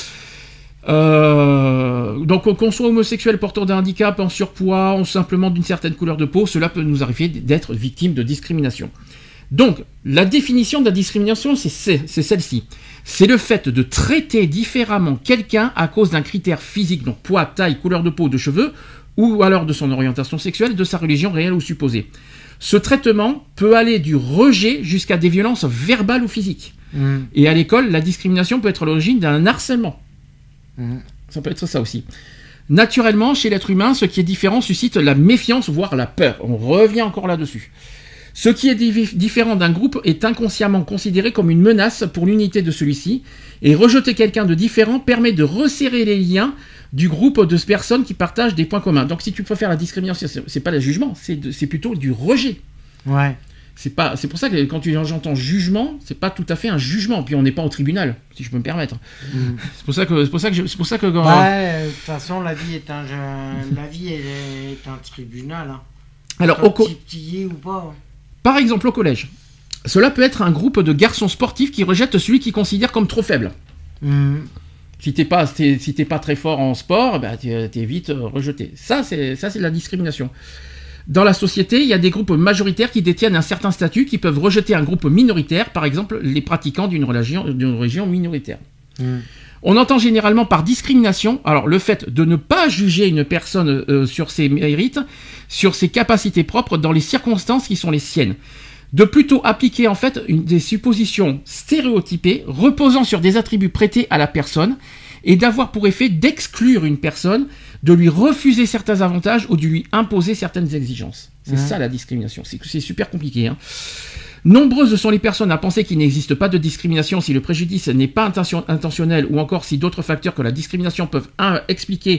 Euh, donc qu'on soit homosexuel, porteur d'un handicap, en surpoids, ou simplement d'une certaine couleur de peau, cela peut nous arriver d'être victime de discrimination. Donc, la définition de la discrimination, c'est, c'est, c'est celle-ci. C'est le fait de traiter différemment quelqu'un à cause d'un critère physique, donc poids, taille, couleur de peau, de cheveux, ou alors de son orientation sexuelle, de sa religion réelle ou supposée. Ce traitement peut aller du rejet jusqu'à des violences verbales ou physiques. Mhm. Et à l'école, la discrimination peut être l'origine d'un harcèlement. Mhm. Ça peut être ça aussi. Naturellement, chez l'être humain, ce qui est différent suscite la méfiance, voire la peur. On revient encore là-dessus. Ce qui est divi- différent d'un groupe est inconsciemment considéré comme une menace pour l'unité de celui-ci, et rejeter quelqu'un de différent permet de resserrer les liens du groupe de personnes qui partagent des points communs. Donc si tu préfères la discrimination, c'est, c'est pas le jugement, c'est, de- c'est plutôt du rejet. Ouais. C'est pas, c'est pour ça que quand tu, j'entends jugement, c'est pas tout à fait un jugement. Puis on n'est pas au tribunal, si je peux me permettre. Mhm. C'est pour ça que, c'est pour ça que, je- c'est pour ça que. Ouais, de toute façon, la vie est un, la vie elle est un tribunal. Hein. Alors, Quand au co- tu- tu y es ou pas. par exemple au collège, cela peut être un groupe de garçons sportifs qui rejettent celui qu'ils considèrent comme trop faible. Mhm. Si t'es pas, t'es- si t'es pas très fort en sport, bah t'es, t'es vite euh, rejeté. Ça, c'est, ça, c'est de la discrimination. Dans la société, il y a des groupes majoritaires qui détiennent un certain statut, qui peuvent rejeter un groupe minoritaire, par exemple les pratiquants d'une religion, d'une région minoritaire. Mhm. On entend généralement par discrimination, alors le fait de ne pas juger une personne euh, sur ses mérites, sur ses capacités propres dans les circonstances qui sont les siennes. De plutôt appliquer en fait une, des suppositions stéréotypées reposant sur des attributs prêtés à la personne et d'avoir pour effet d'exclure une personne, de lui refuser certains avantages ou de lui imposer certaines exigences. C'est Ouais. ça la discrimination, c'est, c'est super compliqué. Hein. Nombreuses sont les personnes à penser qu'il n'existe pas de discrimination si le préjudice n'est pas intention- intentionnel ou encore si d'autres facteurs que la discrimination peuvent un, expliquer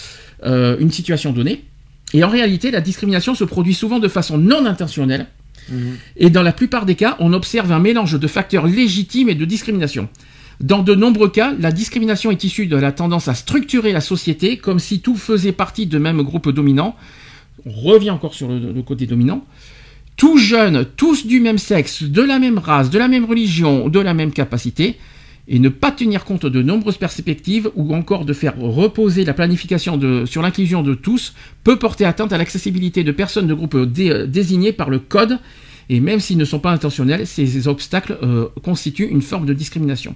euh, une situation donnée. Et en réalité, la discrimination se produit souvent de façon non intentionnelle. Mhm. Et dans la plupart des cas, on observe un mélange de facteurs légitimes et de discrimination. Dans de nombreux cas, la discrimination est issue de la tendance à structurer la société comme si tout faisait partie de même groupe dominant. On revient encore sur le, le côté dominant. Tous jeunes, tous du même sexe, de la même race, de la même religion, de la même capacité, et ne pas tenir compte de nombreuses perspectives ou encore de faire reposer la planification de, sur l'inclusion de tous peut porter atteinte à l'accessibilité de personnes de groupes dé, désignés par le code, et même s'ils ne sont pas intentionnels, ces obstacles euh, constituent une forme de discrimination.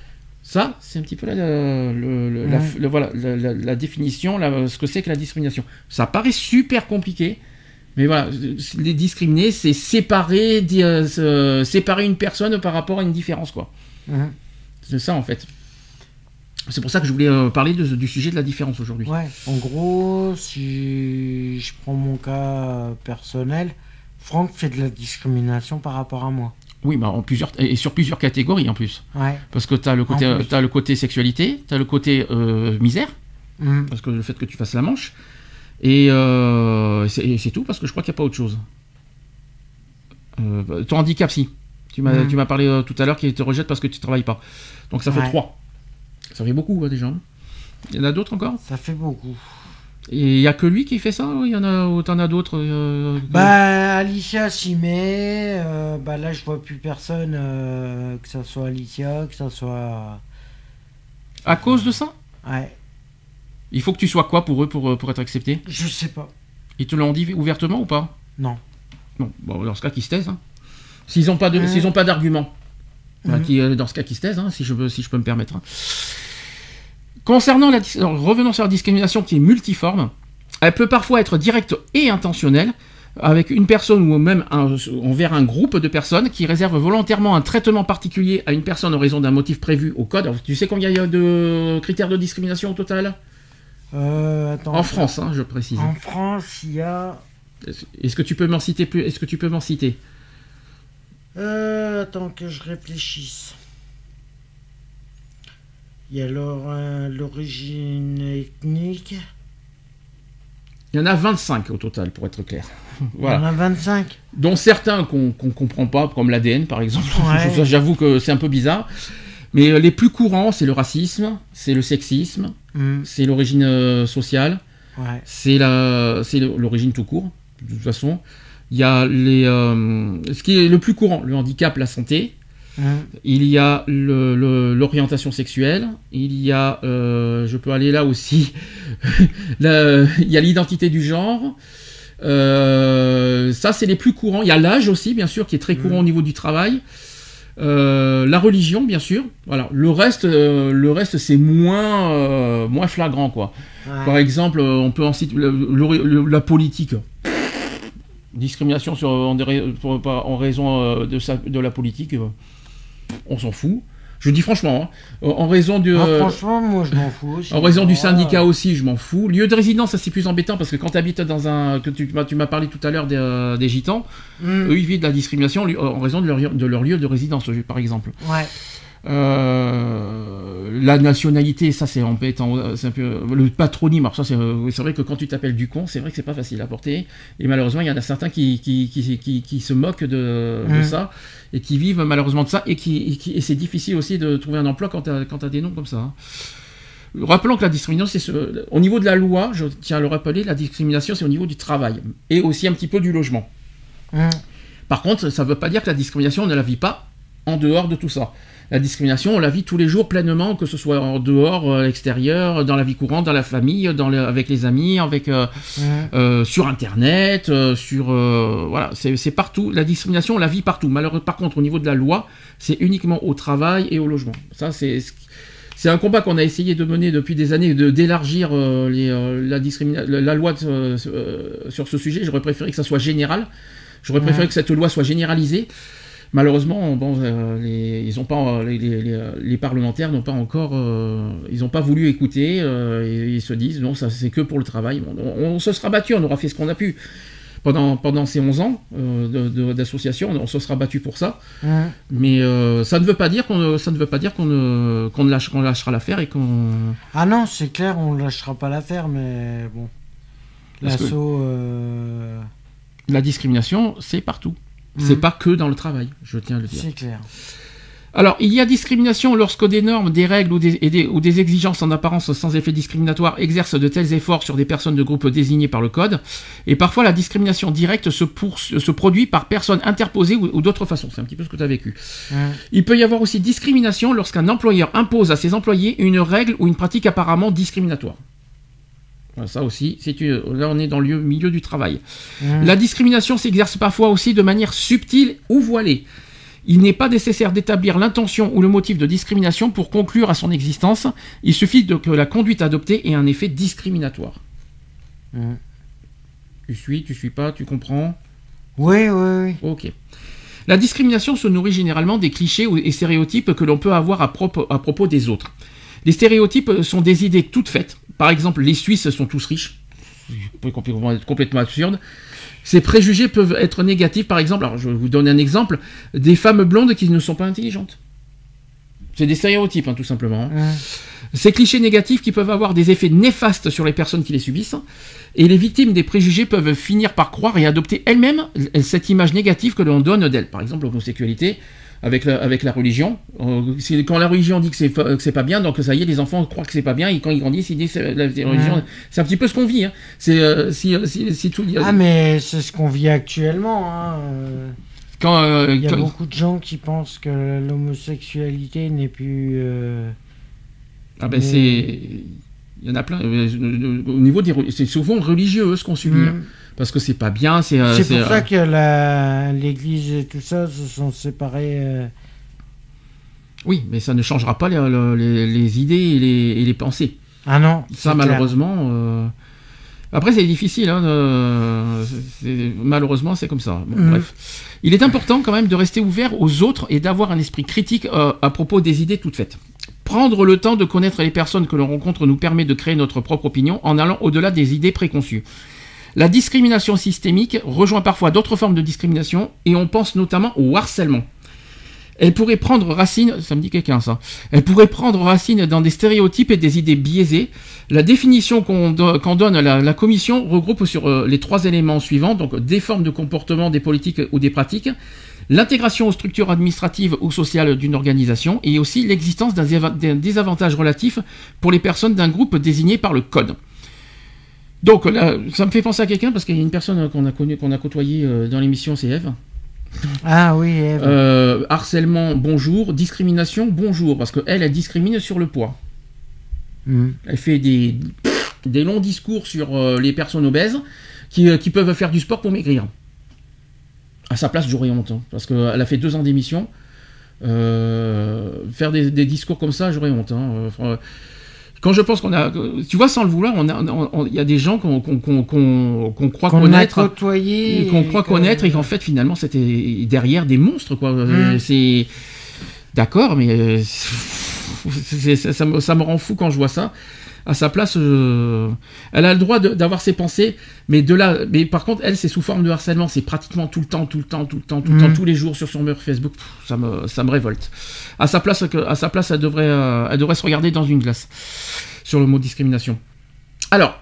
Ça, c'est un petit peu la, le, le, la, Ouais. le- voilà, la, la- la définition, la- ce que c'est que la discrimination. Ça paraît super compliqué, mais voilà, les discriminer, c'est séparer, di- euh, se- séparer une personne par rapport à une différence, quoi. Mhm. C'est ça, en fait. C'est pour ça que je voulais euh, parler de- du sujet de la différence aujourd'hui. Ouais, en gros, si je prends mon cas personnel, Franck fait de la discrimination par rapport à moi. Oui, bah, en plusieurs, et sur plusieurs catégories, en plus. Ouais. Parce que tu as le côté, En plus. t'as le côté sexualité, tu as le côté euh, misère, Mhm. parce que le fait que tu fasses la manche, et, euh, c'est, et c'est tout, parce que je crois qu'il n'y a pas autre chose. Euh, ton handicap, si. Tu m'as, Mhm. tu m'as parlé euh, tout à l'heure qu'il te rejette parce que tu ne travailles pas. Donc ça fait Ouais. trois. Ça fait beaucoup, hein, déjà. Il y en a d'autres encore? Ça fait beaucoup. Et il n'y a que lui qui fait ça, ou il y en a, ou t'en as d'autres euh, que- Bah, Alicia s'y met. euh, bah là, je vois plus personne, euh, que ça soit Alicia, que ça soit. À cause de ça? Ouais, Il faut que tu sois quoi pour eux, pour, euh, pour être accepté? je sais pas. Ils te l'ont dit ouvertement ou pas? Non. Non, bon, dans ce cas, qu'ils se taisent. Hein. S'ils n'ont pas de, Mhm. s'ils ont pas d'argument, bah, Mhm. qui, euh, dans ce cas, qu'ils se taisent, hein, si je veux, si je peux me permettre. Hein. Concernant la, alors, revenons sur la discrimination qui est multiforme, elle peut parfois être directe et intentionnelle, avec une personne ou même un, envers un groupe de personnes qui réservent volontairement un traitement particulier à une personne en raison d'un motif prévu au code. Alors, tu sais combien il y a de critères de discrimination au total ? euh, attends, En France, hein, je précise. En France, il y a... Est-ce que tu peux m'en citer plus ? Est-ce que tu peux m'en citer ? Euh, attends que je réfléchisse. Il y a alors euh, l'origine ethnique. Il y en a vingt-cinq au total, pour être clair. Voilà. Il y en a vingt-cinq. Dont certains qu'on ne comprend pas, comme l'A D N par exemple. Ouais. Ça, j'avoue que c'est un peu bizarre. Mais euh, les plus courants, c'est le racisme, c'est le sexisme, Mm. c'est l'origine euh, sociale, Ouais. c'est la, c'est le- l'origine tout court, de toute façon. Il y a les, euh, ce qui est le plus courant, le handicap, la santé. Mm. Il y a le- le- l'orientation sexuelle. Il y a, euh, je peux aller là aussi, la- il y a l'identité du genre. Euh, ça, c'est les plus courants. Il y a l'âge aussi, bien sûr, qui est très courant Mm. au niveau du travail. Euh, la religion, bien sûr. Voilà. Le reste, euh, le reste, c'est moins, euh, moins flagrant, quoi. Ouais. Par exemple, euh, on peut en citer le- le- le- la politique. Discrimination sur, en, dé- pour- par- en raison euh, de, sa- de la politique, euh, on s'en fout. Je dis franchement, hein. En raison de, Ah, franchement, moi je m'en fous aussi. en raison du Ah. syndicat aussi, je m'en fous. Lieu de résidence, ça c'est plus embêtant parce que quand tu habites dans un, que tu, m'as- tu m'as parlé tout à l'heure des, euh, des gitans, Mm. eux ils vivent de la discrimination lui- en raison de leur, de leur lieu de résidence, par exemple. Ouais. Euh, la nationalité, ça c'est embêtant, c'est un peu le patronyme. Alors ça c'est, c'est vrai que quand tu t'appelles Ducon, c'est vrai que c'est pas facile à porter. Et malheureusement, il y en a certains qui qui, qui, qui, qui se moquent de, de Mm. ça et qui vivent malheureusement de ça et qui, et, qui- et c'est difficile aussi de trouver un emploi quand t'as quand t'as des noms comme ça. hein. Rappelons que la discrimination, c'est ce- au niveau de la loi, je tiens à le rappeler, la discrimination c'est au niveau du travail et aussi un petit peu du logement. Mm. Par contre, ça ne veut pas dire que la discrimination, on ne la vit pas en dehors de tout ça. La discrimination, on la vit tous les jours pleinement, que ce soit en dehors, à l'extérieur, dans la vie courante, dans la famille, dans le- avec les amis, avec, euh, Mm. euh, sur Internet, euh, sur... euh, voilà, c'est c'est partout. La discrimination, on la vit partout. Malheureusement, par contre, au niveau de la loi, c'est uniquement au travail et au logement. Ça, c'est... C'est un combat qu'on a essayé de mener depuis des années, de d'élargir euh, les, euh, la, discrimina- la la loi de, euh, sur ce sujet. J'aurais préféré que ça soit général. J'aurais préféré Ouais. que cette loi soit généralisée. Malheureusement, bon, euh, les, ils ont pas, les, les, les, les parlementaires n'ont pas encore, euh, ils n'ont pas voulu écouter. Euh, et ils se disent non, ça c'est que pour le travail. Bon, on, on se sera battu, on aura fait ce qu'on a pu pendant pendant ces onze ans euh, de- de- d'association. On se sera battu pour ça. Mm. Mais euh, ça ne veut pas dire qu'on, ne- ça ne veut pas dire qu'on ne, qu'on ne lâche, qu'on lâchera l'affaire et qu'on. Ah non, c'est clair, on ne lâchera pas l'affaire, mais bon. Parce que- L'assaut. euh, La discrimination, c'est partout. Mhm. C'est pas que dans le travail, je tiens à le dire. C'est clair. Alors, il y a discrimination lorsque des normes, des règles ou des, et des- ou des exigences en apparence sans effet discriminatoire exercent de tels efforts sur des personnes de groupes désignés par le code. Et parfois, la discrimination directe se, pour- se produit par personnes interposées ou, ou d'autres façons. C'est un petit peu ce que tu as vécu. Mm. Il peut y avoir aussi discrimination lorsqu'un employeur impose à ses employés une règle ou une pratique apparemment discriminatoire. Voilà, ça aussi, c'est une- là on est dans le milieu du travail. Mm. La discrimination s'exerce parfois aussi de manière subtile ou voilée. Il n'est pas nécessaire d'établir l'intention ou le motif de discrimination pour conclure à son existence. Il suffit de que la conduite adoptée ait un effet discriminatoire. Mm. Tu suis, tu suis pas, tu comprends ? Oui, oui, oui. Ok. La discrimination se nourrit généralement des clichés ou- et stéréotypes que l'on peut avoir à propos, à propos des autres. Les stéréotypes sont des idées toutes faites. Par exemple, les Suisses sont tous riches. Ça peut complètement être complètement absurde. Ces préjugés peuvent être négatifs. Par exemple, alors je vais vous donner un exemple, des femmes blondes qui ne sont pas intelligentes. C'est des stéréotypes, hein, tout simplement. hein. Mm. Ces clichés négatifs qui peuvent avoir des effets néfastes sur les personnes qui les subissent, et les victimes des préjugés peuvent finir par croire et adopter elles-mêmes cette image négative que l'on donne d'elles. Par exemple, l'homosexualité, avec la, avec la religion. Euh, c'est- quand la religion dit que c'est, fa- que c'est pas bien, donc ça y est, les enfants croient que c'est pas bien, et quand ils grandissent, ils disent que c'est- la, la religion. Ouais. C'est un petit peu ce qu'on vit. Hein. C'est, euh, si, si, si tout, Ah, mais c'est ce qu'on vit actuellement. hein, euh. quand, euh, Il y a quand- beaucoup de gens qui pensent que l'homosexualité n'est plus. euh, ah ben mais- c'est. Il y en a plein. Euh, Au niveau des. re- C'est souvent religieux ce qu'on subit. hein. Mm. Parce que c'est pas bien. C'est, euh, C'est c'est, pour euh, ça que la- l'Église et tout ça se sont séparés. euh, Oui, mais ça ne changera pas les, les, les idées et les, et les pensées. Ah non. Ça, malheureusement... Euh... Après, c'est difficile. Hein, de... c'est... Malheureusement, c'est comme ça. Bon, mmh. Bref. Il est important quand même de rester ouvert aux autres et d'avoir un esprit critique euh, à propos des idées toutes faites. Prendre le temps de connaître les personnes que l'on rencontre nous permet de créer notre propre opinion en allant au-delà des idées préconçues. La discrimination systémique rejoint parfois d'autres formes de discrimination et on pense notamment au harcèlement. Elle pourrait prendre racine, ça me dit quelqu'un ça, elle pourrait prendre racine dans des stéréotypes et des idées biaisées. La définition qu'on, do- qu'en donne la, la commission regroupe sur euh, les trois éléments suivants, donc des formes de comportement, des politiques ou des pratiques, l'intégration aux structures administratives ou sociales d'une organisation et aussi l'existence d'un, déva- d'un désavantage relatif pour les personnes d'un groupe désigné par le code. Donc là, ça me fait penser à quelqu'un parce qu'il y a une personne qu'on a connue, qu'on a côtoyée euh, dans l'émission, c'est Eve. Ah oui, Eve. Euh, harcèlement, bonjour. Discrimination, bonjour. Parce qu'elle, elle discrimine sur le poids. Mmh. Elle fait des, des longs discours sur euh, les personnes obèses qui, euh, qui peuvent faire du sport pour maigrir. À sa place, j'aurais honte. Hein, parce qu'elle a fait deux ans d'émission. Euh, faire des, des discours comme ça, j'aurais honte. Hein, euh, Quand je pense qu'on a, tu vois, sans le vouloir, on a, il y a des gens qu'on, qu'on, qu'on, qu'on, qu'on croit qu'on connaître, a côtoyé, qu'on croit que... connaître, et qu'en fait, finalement, c'était derrière des monstres, quoi. Mmh. C'est d'accord, mais c'est, c'est, ça, me, ça me rend fou quand je vois ça. À sa place, euh... elle a le droit de, d'avoir ses pensées, mais de là, mais par contre, elle, c'est sous forme de harcèlement, c'est pratiquement tout le temps, tout le temps, tout le temps, tout le mmh. temps, tous les jours sur son mur Facebook. Pff, ça me, ça me révolte. À sa place, à sa place, elle devrait, euh, elle devrait se regarder dans une glace sur le mot discrimination. Alors,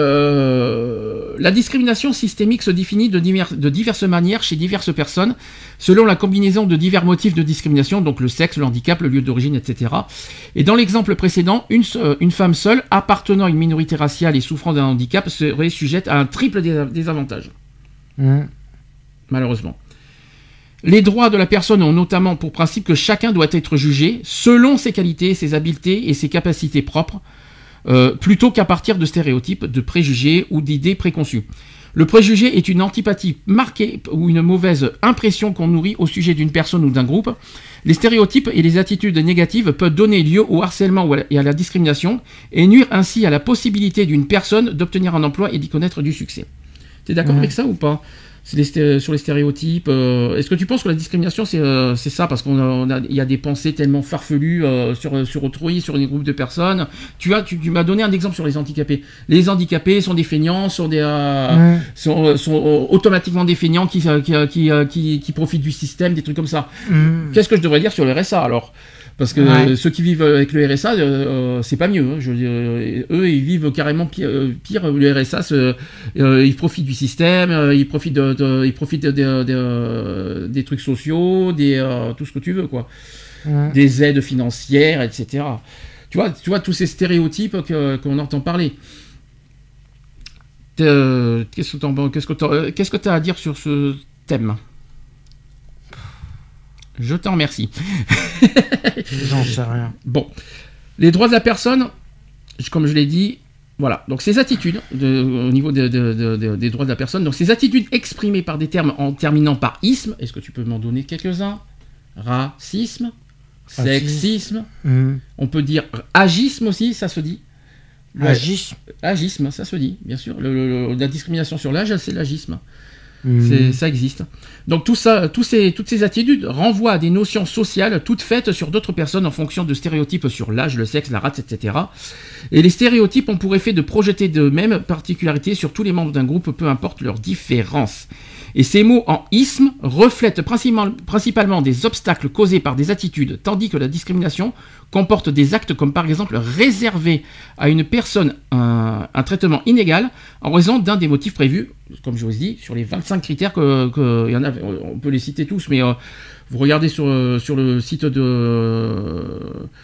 euh, la discrimination systémique se définit de, divers, de diverses manières chez diverses personnes, selon la combinaison de divers motifs de discrimination, donc le sexe, le handicap, le lieu d'origine, et cetera. Et dans l'exemple précédent, une, une femme seule, appartenant à une minorité raciale et souffrant d'un handicap, serait sujette à un triple désavantage. Mmh. Malheureusement. Les droits de la personne ont notamment pour principe que chacun doit être jugé selon ses qualités, ses habiletés et ses capacités propres, Euh, plutôt qu'à partir de stéréotypes, de préjugés ou d'idées préconçues. Le préjugé est une antipathie marquée ou une mauvaise impression qu'on nourrit au sujet d'une personne ou d'un groupe. Les stéréotypes et les attitudes négatives peuvent donner lieu au harcèlement et à la discrimination et nuire ainsi à la possibilité d'une personne d'obtenir un emploi et d'y connaître du succès. T'es d'accord mmh. avec ça ou pas ? C'est les sté- sur les stéréotypes. Euh, est-ce que tu penses que la discrimination, c'est, euh, c'est ça ? Parce qu'il y a des pensées tellement farfelues euh, sur, sur autrui, sur des groupes de personnes. Tu, as, tu, tu m'as donné un exemple sur les handicapés. Les handicapés sont des feignants, sont, des, euh, mmh. sont, sont euh, automatiquement des feignants qui, qui, qui, qui, qui profitent du système, des trucs comme ça. Mmh. Qu'est-ce que je devrais dire sur le R S A alors ? Parce que ouais. ceux qui vivent avec le R S A, euh, c'est pas mieux. Hein. Je, euh, eux, ils vivent carrément pire. Euh, pire le R S A, euh, ils profitent du système, euh, ils profitent, de, de, ils profitent de, de, de, des trucs sociaux, des, euh, tout ce que tu veux, quoi. Ouais. Des aides financières, et cetera. Tu vois, tu vois tous ces stéréotypes que, qu'on entend parler. Euh, qu'est-ce que t'en, qu'est-ce que t'en, qu'est-ce que t'as à dire sur ce thème ? Je t'en remercie. J'en sais rien. Bon. Les droits de la personne, comme je l'ai dit, voilà. Donc, ces attitudes, de, au niveau de, de, de, de, des droits de la personne, donc ces attitudes exprimées par des termes en terminant par isme, est-ce que tu peux m'en donner quelques-uns ? Racisme, Racisme. Sexisme, mmh. On peut dire agisme aussi, ça se dit. Le, agisme. Agisme, ça se dit, bien sûr. Le, le, la discrimination sur l'âge, c'est l'agisme. Mmh. C'est, ça existe. Donc tout ça, tous ces, toutes ces attitudes renvoient à des notions sociales toutes faites sur d'autres personnes en fonction de stéréotypes sur l'âge, le sexe, la race, et cetera. Et les stéréotypes ont pour effet de projeter de mêmes particularités sur tous les membres d'un groupe, peu importe leurs différences. Et ces mots en isme reflètent principalement des obstacles causés par des attitudes, tandis que la discrimination comporte des actes comme par exemple réserver à une personne un, un traitement inégal en raison d'un des motifs prévus, comme je vous ai dit, sur les vingt-cinq critères que, que il y en a, on peut les citer tous, mais euh, vous regardez sur, sur le site de, euh,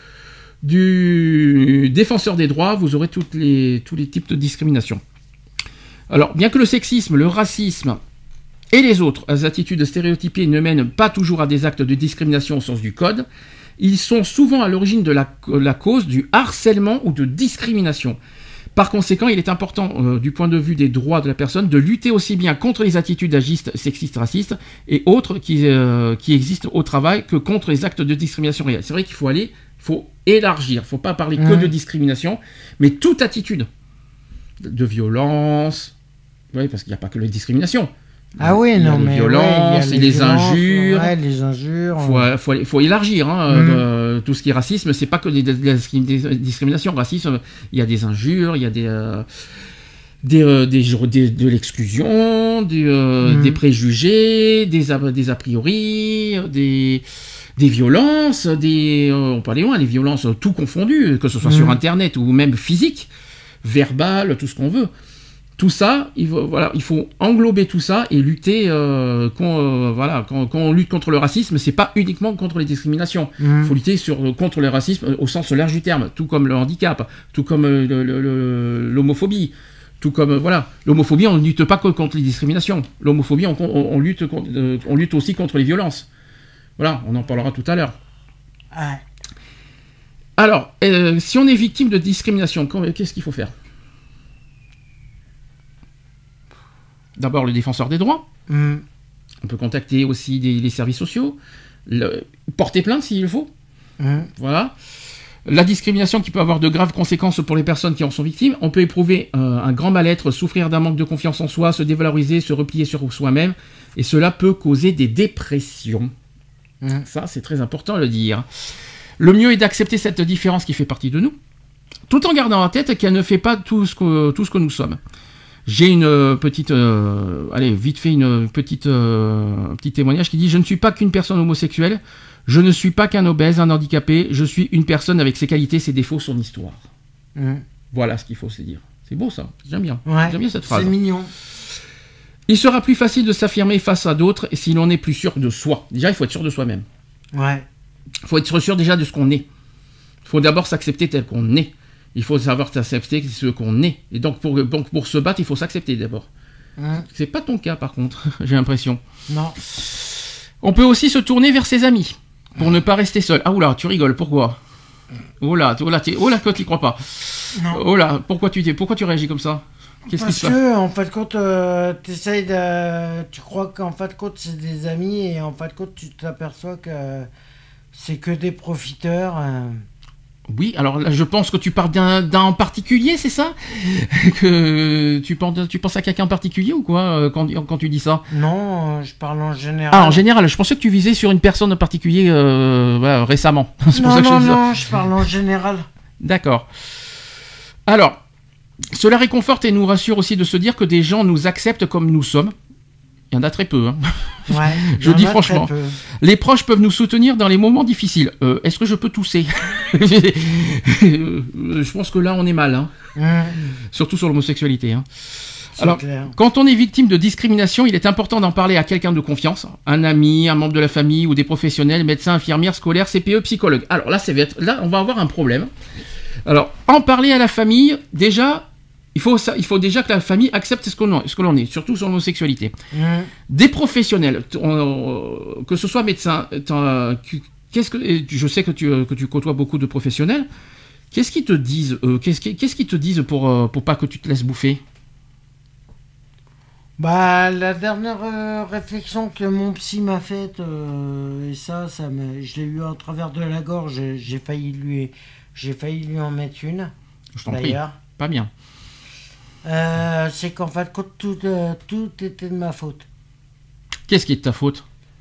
du défenseur des droits, vous aurez toutes les, tous les types de discrimination. Alors, bien que le sexisme, le racisme et les autres attitudes stéréotypées ne mènent pas toujours à des actes de discrimination au sens du code, ils sont souvent à l'origine de la, la cause du harcèlement ou de discrimination. Par conséquent, il est important, euh, du point de vue des droits de la personne, de lutter aussi bien contre les attitudes agistes, sexistes, racistes et autres qui, euh, qui existent au travail que contre les actes de discrimination réelle. C'est vrai qu'il faut aller, il faut élargir, il ne faut pas parler que Mmh. de discrimination, mais toute attitude de violence, oui, parce qu'il n'y a pas que la discrimination. Ah oui, il y a non, les mais violences, ouais, il y a et les injures. Ouais, les injures. Faut, euh, faut, faut élargir hein, Mm. euh, tout ce qui est racisme, c'est pas que des, des, des discriminations. Racisme, il y a des injures, il y a des euh, des, euh, des, des de l'exclusion, des, euh, Mm. des préjugés, des a, des a priori, des des violences, des euh, on peut aller loin, les violences euh, tout confondues, que ce soit Mm. sur internet ou même physique, verbal, tout ce qu'on veut. Tout ça, il faut, voilà, il faut englober tout ça et lutter. Euh, quand, euh, voilà, quand, quand on lutte contre le racisme, c'est pas uniquement contre les discriminations. Il Mm. faut lutter sur, contre le racisme au sens large du terme, tout comme le handicap, tout comme euh, le- le- le- l'homophobie, tout comme euh, voilà, l'homophobie, on ne lutte pas que contre les discriminations. L'homophobie, on, on, on lutte, contre- euh, on lutte aussi contre les violences. Voilà, on en parlera tout à l'heure. Ouais. Alors, euh, si on est victime de discrimination, quand- qu'est-ce qu'il faut faire ? D'abord, le défenseur des droits. Mm. On peut contacter aussi des- les services sociaux, le- porter plainte s'il le faut. Mm. Voilà. La discrimination qui peut avoir de graves conséquences pour les personnes qui en sont victimes. On peut éprouver euh, un grand mal-être, souffrir d'un manque de confiance en soi, se dévaloriser, se replier sur soi-même. Et cela peut causer des dépressions. Mm. Ça, c'est très important à le dire. Le mieux est d'accepter cette différence qui fait partie de nous, tout en gardant en tête qu'elle ne fait pas tout ce que, tout ce que nous sommes. J'ai une euh, petite, euh, allez, vite fait une petite, euh, un petit témoignage qui dit « Je ne suis pas qu'une personne homosexuelle, je ne suis pas qu'un obèse, un handicapé, je suis une personne avec ses qualités, ses défauts, son histoire. Mm. » Voilà ce qu'il faut se dire. C'est beau ça, j'aime bien. Ouais. J'aime bien cette phrase. C'est mignon. Il sera plus facile de s'affirmer face à d'autres si l'on est plus sûr de soi. Déjà, il faut être sûr de soi-même. Ouais. Il faut être sûr déjà de ce qu'on est. Il faut d'abord s'accepter tel qu'on est. Il faut savoir s'accepter ce qu'on est. Et donc pour, donc pour se battre, il faut s'accepter d'abord. Mm. C'est pas ton cas par contre, j'ai l'impression. Non. On peut aussi se tourner vers ses amis pour ne pas rester seul. Ah oula, tu rigoles, pourquoi? Oula, oula, tu oula, toi tu crois pas. Non. Oula, pourquoi tu, pourquoi tu réagis comme ça? Qu'est-ce qui Parce se passe? que, en fin de compte, euh, t'essayes de... tu crois qu'en fin de compte, c'est des amis, et en fin de compte, tu t'aperçois que c'est que des profiteurs. euh. Oui, alors là, je pense que tu parles d'un d'un en particulier, c'est ça? Que tu penses, tu penses à quelqu'un en particulier ou quoi euh, quand, quand tu dis ça? Non, euh, je parle en général. Ah, en général, je pensais que tu visais sur une personne en particulier euh, voilà, récemment. C'est pour Non, ça que je non, dis ça. non, je parle en général. D'accord. Alors, cela réconforte et nous rassure aussi de se dire que des gens nous acceptent comme nous sommes. Il y en a très peu. Hein. Ouais, il Je y en dis a franchement. très peu. Les proches peuvent nous soutenir dans les moments difficiles. Euh, Est-ce que je peux tousser? Euh, Je pense que là, on est mal. Hein. Mmh, Surtout sur l'homosexualité. Hein. c'est Alors, clair. quand on est victime de discrimination, il est important d'en parler à quelqu'un de confiance, un ami, un membre de la famille ou des professionnels, médecins, infirmières, scolaires, C P E, psychologues. Alors là, ça va être, là, on va avoir un problème. Alors, en parler à la famille, déjà, il faut, ça, il faut déjà que la famille accepte ce que l'on ce que l'on est, surtout sur l'homosexualité. Mmh. Des professionnels, t- on- que ce soit médecin, t'en- qu'est-ce que, et je sais que tu, que tu côtoies beaucoup de professionnels, qu'est-ce qu'ils te disent, eux qu'est-ce qu'ils qu'est-ce qu'ils te disent pour, euh, pour pas que tu te laisses bouffer? Bah, la dernière euh, réflexion que mon psy m'a faite, euh, et ça, ça me, je l'ai eu à travers de la gorge, j'ai failli lui, j'ai failli lui en mettre une, Je t'en prie, d'ailleurs. pas bien. Euh, c'est qu'en fait, tout, euh, tout était de ma faute. Qu'est-ce qui est de ta faute?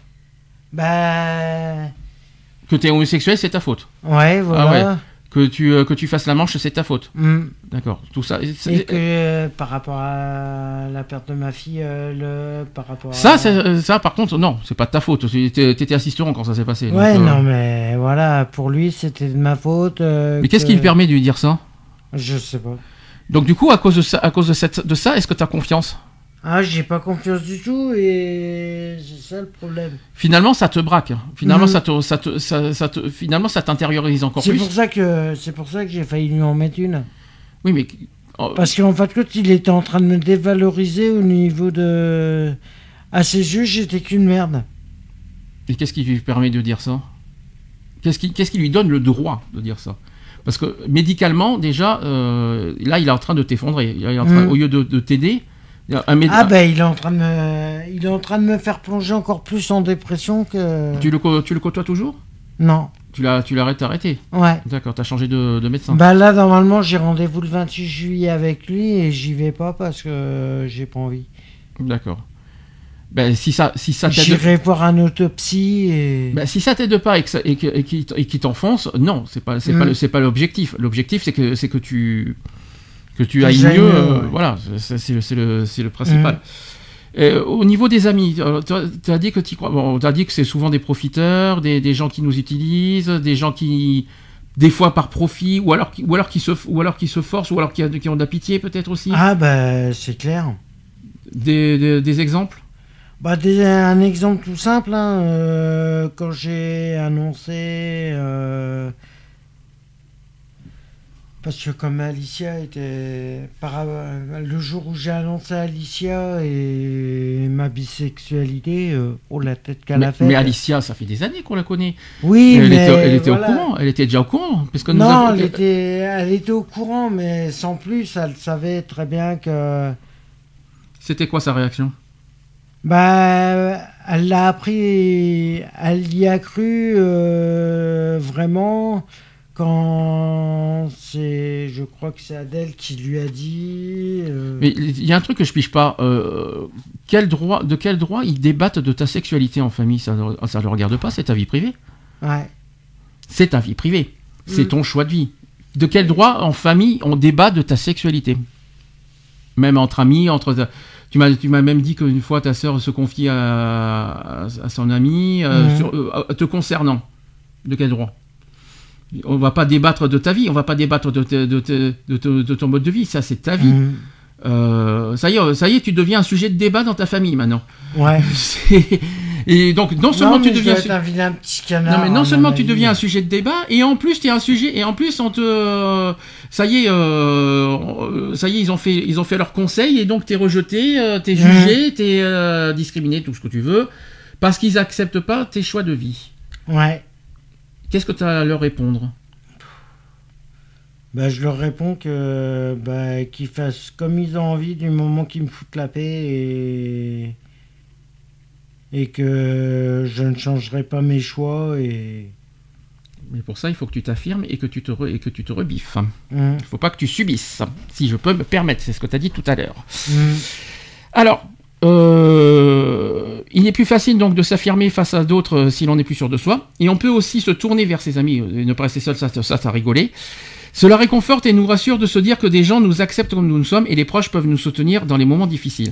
Bah, Que tu es homosexuel, c'est ta faute. ouais, voilà. Que tu, euh, que tu fasses la manche, c'est ta faute. Mm. D'accord. Tout ça. c'est- Et que euh, par rapport à la perte de ma fille, euh, le, par rapport Ça, à... c'est- euh, ça, par contre, non, c'est pas de ta faute. Tu étais t'étais assistant quand ça s'est passé. donc, Ouais, euh, non, mais voilà, pour lui, c'était de ma faute. euh, Mais qu'est-ce que- qui lui permet de lui dire ça? Je sais pas. Donc, du coup, à cause de ça, à cause de, cette, de ça, est-ce que tu as confiance? Ah, j'ai pas confiance du tout, et c'est ça le problème. Finalement, ça te braque. Finalement, Mhm. ça te, ça te, ça, ça te, finalement, ça t'intériorise encore C'est plus. pour ça que c'est pour ça que j'ai failli lui en mettre une. Oui, mais oh, Parce qu'en fait, quand il était en train de me dévaloriser au niveau de... À ses yeux, j'étais qu'une merde. et qu'est-ce qui lui permet de dire ça? Qu'est-ce qui, qu'est-ce qui lui donne le droit de dire ça? Parce que médicalement, déjà, euh, là, il est en train de t'effondrer. Il est en train, Mm. Au lieu de, de t'aider, un méde- Ah ben il est en train de me, il est en train de me faire plonger encore plus en dépression que. tu, le, co- tu le côtoies toujours? Non. Tu l'as tu l'as arrêté, arrêté. Ouais. D'accord, t'as changé de, de médecin. Bah là normalement j'ai rendez-vous le vingt-huit juillet avec lui et j'y vais pas parce que j'ai pas envie. D'accord. Ben, si ça, si ça t'aide, J'irai voir un autopsie et. ben, si ça t'aide pas et que ça- et que- et qu'il t- et qu'il t'enfonce, non, c'est pas, c'est Mm. pas, le- c'est pas l'objectif. L'objectif, c'est que, c'est que tu, que tu Que ailles j'aille mieux. mieux, euh, ouais. Voilà, c'est, c'est, c'est le, c'est le principal. Mm. Euh, au niveau des amis, tu as dit que tu crois. Bon, t'as dit que c'est souvent des profiteurs, des, des gens qui nous utilisent, des gens qui, des fois par profit, ou alors, qui- ou alors qui se, ou alors qui se forcent, ou alors qui, a- qui ont de la pitié peut-être aussi. Ah bah c'est clair. Des, des, des exemples. Bah des- un exemple tout simple, hein, euh, quand j'ai annoncé, euh, parce que comme Alicia était, par, euh, le jour où j'ai annoncé Alicia et ma bisexualité, euh, oh la tête qu'elle Mais, a faite. mais Alicia, ça fait des années qu'on la connaît. Oui, elle mais était, elle était voilà. au courant. Elle était déjà au courant. Parce que nous Non, avons- elle était, elle était au courant, mais sans plus, elle savait très bien que. C'était quoi sa réaction? Bah, elle l'a appris, elle y a cru euh, vraiment quand c'est, je crois que c'est Adèle qui lui a dit. euh, Mais il y a un truc que je pige pas. Euh, quel droit, de quel droit ils débattent de ta sexualité en famille? Ça ne ça le regarde pas, c'est ta vie privée. Ouais. C'est ta vie privée. C'est Mm. ton choix de vie. De quel droit en famille on débat de ta sexualité? Même entre amis, entre... Tu m'as, tu m'as même dit qu'une fois ta sœur se confiait à, à, à son ami euh, Mhm. sur, euh, te concernant. De quel droit? On va pas débattre de ta vie, on va pas débattre de, te- de, te- de, te- de ton mode de vie, ça c'est ta vie. Mhm. Euh, ça y est, ça y est, tu deviens un sujet de débat dans ta famille maintenant. Ouais. C'est- Et donc non seulement Non, tu mais je deviens... dois être un vilain petit canard. Non mais non à seulement mon tu avis. deviens un sujet de débat et en plus tu es un sujet et en plus on te euh, ça y est euh, ça y est ils ont fait ils ont fait leur conseil et donc t'es rejeté euh, t'es jugé t'es euh, discriminé tout ce que tu veux parce qu'ils acceptent pas tes choix de vie. Ouais. Qu'est-ce que tu as à leur répondre? Bah, je leur réponds que bah, qu'ils fassent comme ils ont envie du moment qu'ils me foutent la paix et et que je ne changerai pas mes choix et Mais pour ça il faut que tu t'affirmes et que tu te re- et que tu te rebiffes. Hum, Il faut pas que tu subisses si je peux me permettre, c'est ce que tu as dit tout à l'heure. hum. Alors, euh, il est plus facile donc de s'affirmer face à d'autres euh, si l'on n'est plus sûr de soi. Et on peut aussi se tourner vers ses amis euh, et ne pas rester seul, ça, ça, ça, ça rigoler. Cela réconforte et nous rassure de se dire que des gens nous acceptent comme nous sommes et les proches peuvent nous soutenir dans les moments difficiles.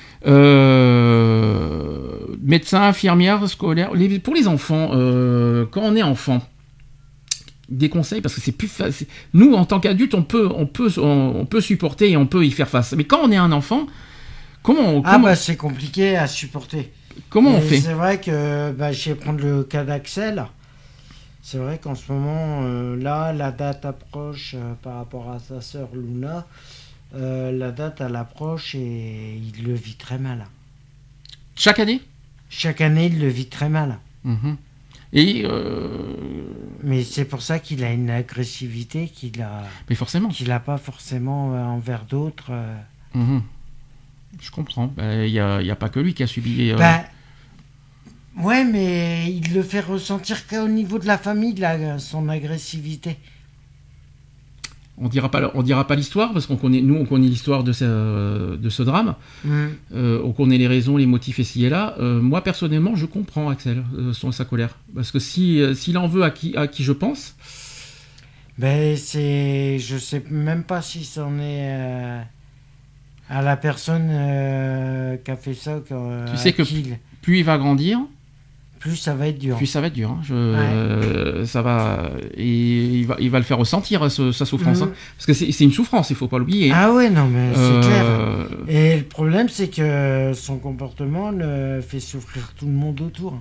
Euh, médecins, infirmières, scolaires, les- pour les enfants, euh, quand on est enfant, des conseils parce que c'est plus facile. Nous, en tant qu'adultes, on peut, on peut, on, on peut supporter et on peut y faire face. Mais quand on est un enfant, comment, on- Ah comment, bah c'est compliqué à supporter. comment on Et fait? C'est vrai que bah, je vais prendre le cas d'Axel. C'est vrai qu'en ce moment, euh, là, la date approche euh, par rapport à sa sœur Luna. Euh, la date, elle approche et il le vit très mal. Chaque année? Chaque année, il le vit très mal. Mhm. Et euh, Mais c'est pour ça qu'il a une agressivité qu'il a, mais forcément. qu'il a pas forcément euh, envers d'autres. euh. Mhm. Je comprends. Il n'y a, y a pas que lui qui a subi. euh, Ben, ouais, mais il le fait ressentir qu'au niveau de la famille, la- son agressivité. On dira pas, on dira pas l'histoire parce qu'on connaît, nous, on connaît l'histoire de ce, de ce drame. Mm. Euh, on connaît les raisons, les motifs ici et là. Euh, moi, personnellement, je comprends Axel, euh, son, sa colère. Parce que si, euh, s'il en veut à qui, à qui je pense, Ben, c'est. Je sais même pas si c'en est euh, à la personne euh, qui a fait ça. que- Tu sais à que- qui il- plus il va grandir, plus ça va être dur. plus ça va être dur. hein. Je, euh, ça va, et il va, il va le faire ressentir ce- sa souffrance. Mm. hein. Parce que c'est, c'est une souffrance, il faut pas l'oublier. Ah ouais, non, mais c'est Euh, clair. Et le problème, c'est que son comportement le fait souffrir tout le monde autour.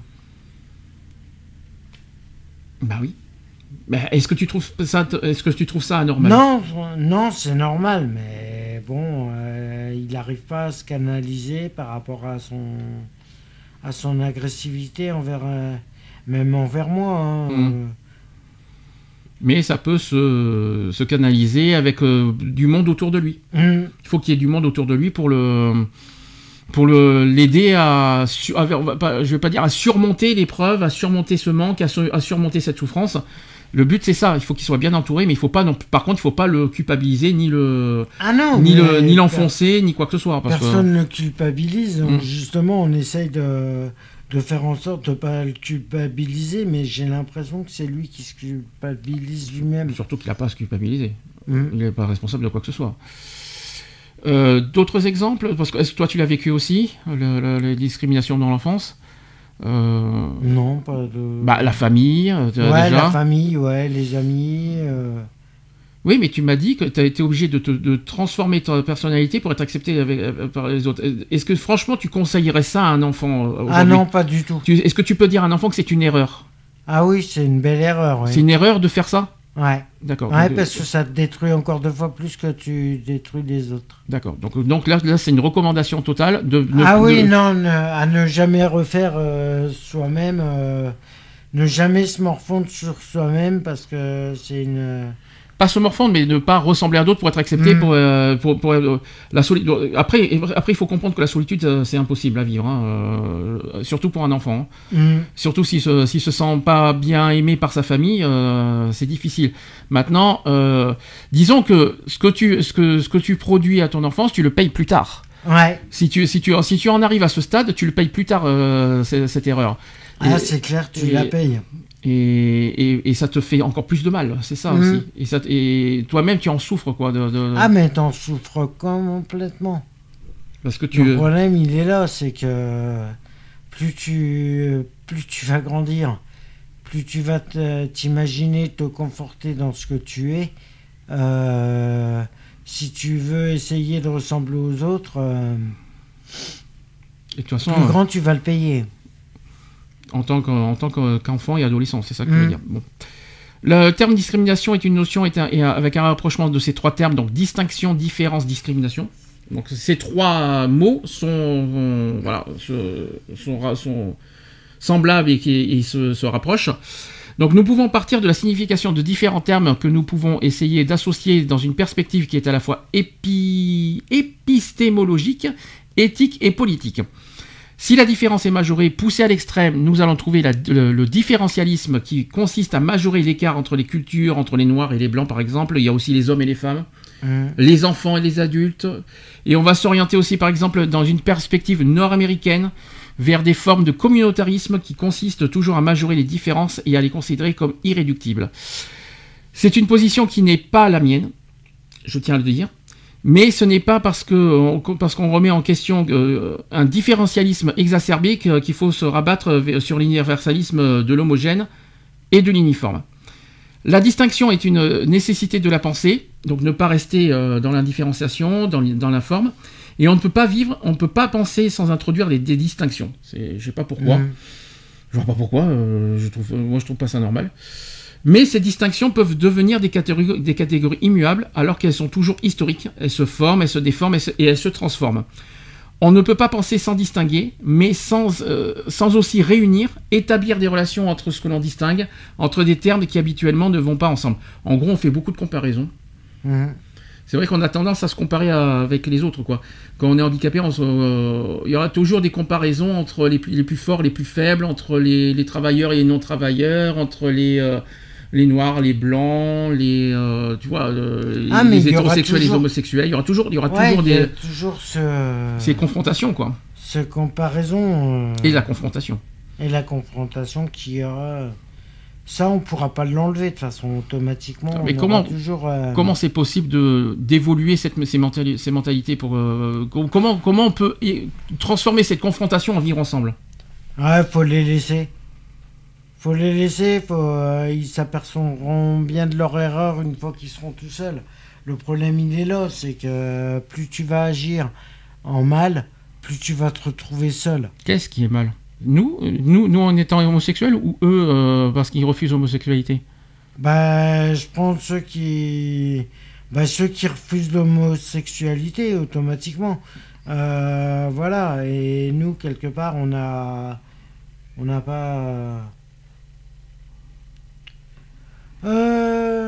Bah oui. Bah, est-ce que tu trouves ça, est-ce que tu trouves ça anormal? Non, non, c'est normal, mais bon, euh, il n'arrive pas à se canaliser par rapport à son, à son agressivité envers, euh, même envers moi. hein. Mm. mais ça peut se, se canaliser avec euh, du monde autour de lui. Mmh. Il faut qu'il y ait du monde autour de lui pour le pour le l'aider à, su- à pas, je vais pas dire à surmonter l'épreuve, à surmonter ce manque, à, su- à surmonter cette souffrance. Le but c'est ça, il faut qu'il soit bien entouré, mais il faut pas non, par contre il faut pas le culpabiliser ni le Ah non, ni mais le ni l'enfoncer ni quoi que ce soit. Parce personne ne le culpabilise. donc Mm. Justement, on essaye de, de faire en sorte de pas le culpabiliser, mais j'ai l'impression que c'est lui qui se culpabilise lui-même. que, surtout qu'il n'a pas à se culpabiliser. Mm. Il n'est pas responsable de quoi que ce soit. Euh, d'autres exemples, parce que est-ce que toi tu l'as vécu aussi, le, le- les discriminations dans l'enfance. Euh, Non, pas de. bah, la famille, euh, ouais, déjà. la famille, ouais, les amis. euh, Oui, mais tu m'as dit que tu as été obligé de, te- de transformer ta personnalité pour être accepté avec- euh, par les autres. Est-ce que franchement tu conseillerais ça à un enfant euh, aujourd'hui? Ah non, pas du tout. Tu- Est-ce que tu peux dire à un enfant que c'est une erreur? Ah oui, c'est une belle erreur. Ouais, C'est une erreur de faire ça? ouais. D'accord. Ouais, donc, parce que ça te détruit encore deux fois plus que tu détruis les autres. D'accord. Donc, donc là, là c'est une recommandation totale de. ne- ah oui, de- non, ne- à ne jamais refaire euh, soi-même, euh, ne jamais se morfondre sur soi-même parce que c'est une. Pas se morfondre, mais ne pas ressembler à d'autres pour être accepté. Mm. Pour, euh, pour, pour, euh, la soli- après, après, il faut comprendre que la solitude, euh, c'est impossible à vivre, hein, euh, surtout pour un enfant. hein. Mm. Surtout s'il se, s'il se sent pas bien aimé par sa famille, euh, c'est difficile. Maintenant, euh, disons que ce que, tu, ce, que, ce que tu produis à ton enfance, tu le payes plus tard. Ouais. Si tu, si, tu, si tu en arrives à ce stade, tu le payes plus tard, euh, cette, cette erreur. Ah, Et- c'est clair, tu et- la payes. Et, et, et ça te fait encore plus de mal, c'est ça Mhm. aussi. Et, ça, te- et toi-même, tu en souffres, quoi. De, de- Ah, mais t'en souffres complètement. parce que tu. Le problème, il est là, c'est que plus tu, plus tu vas grandir, plus tu vas te- t'imaginer te conforter dans ce que tu es. Euh, si tu veux essayer de ressembler aux autres, euh, Et de toute façon, plus grand, tu vas le payer. en tant qu'en en tant qu'en- qu'enfant et adolescent, c'est ça que tu veux Mhm. dire. Bon. Le terme discrimination est une notion est un- est un- avec un rapprochement de ces trois termes, donc distinction, différence, discrimination. Donc ces trois mots sont, euh, voilà, se- sont, ra- sont semblables et, qui- et se, se rapprochent. Donc nous pouvons partir de la signification de différents termes que nous pouvons essayer d'associer dans une perspective qui est à la fois épi- épistémologique, éthique et politique. Si la différence est majorée, poussée à l'extrême, nous allons trouver la- le, le différentialisme qui consiste à majorer l'écart entre les cultures, entre les noirs et les blancs par exemple. Il y a aussi les hommes et les femmes, Mhm. les enfants et les adultes. Et on va s'orienter aussi par exemple dans une perspective nord-américaine vers des formes de communautarisme qui consistent toujours à majorer les différences et à les considérer comme irréductibles. C'est une position qui n'est pas la mienne, je tiens à le dire. Mais ce n'est pas parce que parce qu'on remet en question euh, un différentialisme exacerbé que- qu'il faut se rabattre sur l'universalisme de l'homogène et de l'uniforme. La distinction est une nécessité de la pensée, donc ne pas rester euh, dans l'indifférenciation, dans, l- dans la forme. Et on ne peut pas vivre, on ne peut pas penser sans introduire des, des distinctions. C'est, je sais pas pourquoi. Mhm. Je vois pas pourquoi. euh, je trouve, moi, je trouve pas ça normal. Mais ces distinctions peuvent devenir des catégories, des catégories immuables alors qu'elles sont toujours historiques. Elles se forment, elles se déforment et, se- et elles se transforment. On ne peut pas penser sans distinguer, mais sans, euh, sans aussi réunir, établir des relations entre ce que l'on distingue, entre des termes qui habituellement ne vont pas ensemble. En gros, on fait beaucoup de comparaisons. Mhm. C'est vrai qu'on a tendance à se comparer à- avec les autres, quoi. Quand on est handicapé, on se- euh, il y aura toujours des comparaisons entre les plus, les plus forts, les plus faibles, entre les, les travailleurs et les non-travailleurs, entre les, euh, les noirs, les blancs, les, euh, tu vois, euh, Ah, mais les il y aura hétérosexuels, toujours- les homosexuels. Il y aura toujours, il y aura Ouais, toujours il y a des, toujours ce, ces confrontations, quoi. ce comparaison euh, Et la confrontation. et la confrontation qui y aura. Ça, on pourra pas l'enlever de toute façon automatiquement. Mais on comment- aura toujours euh, Comment c'est possible de d'évoluer cette, ces, mentali- ces mentalités pour euh, co- comment comment on peut y- transformer cette confrontation en vivre ensemble? Ouais, faut les laisser. Faut les laisser. Faut, euh, ils s'apercevront bien de leur erreur une fois qu'ils seront tout seuls. Le problème, il est là, c'est que plus tu vas agir en mal, plus tu vas te retrouver seul. Qu'est-ce qui est mal? Nous, euh, nous, nous en étant homosexuels ou eux euh, parce qu'ils refusent l'homosexualité? Bah, je prends ceux qui, bah, ceux qui refusent l'homosexualité automatiquement. Euh, voilà. Et nous, quelque part, on a, on n'a pas. Euh,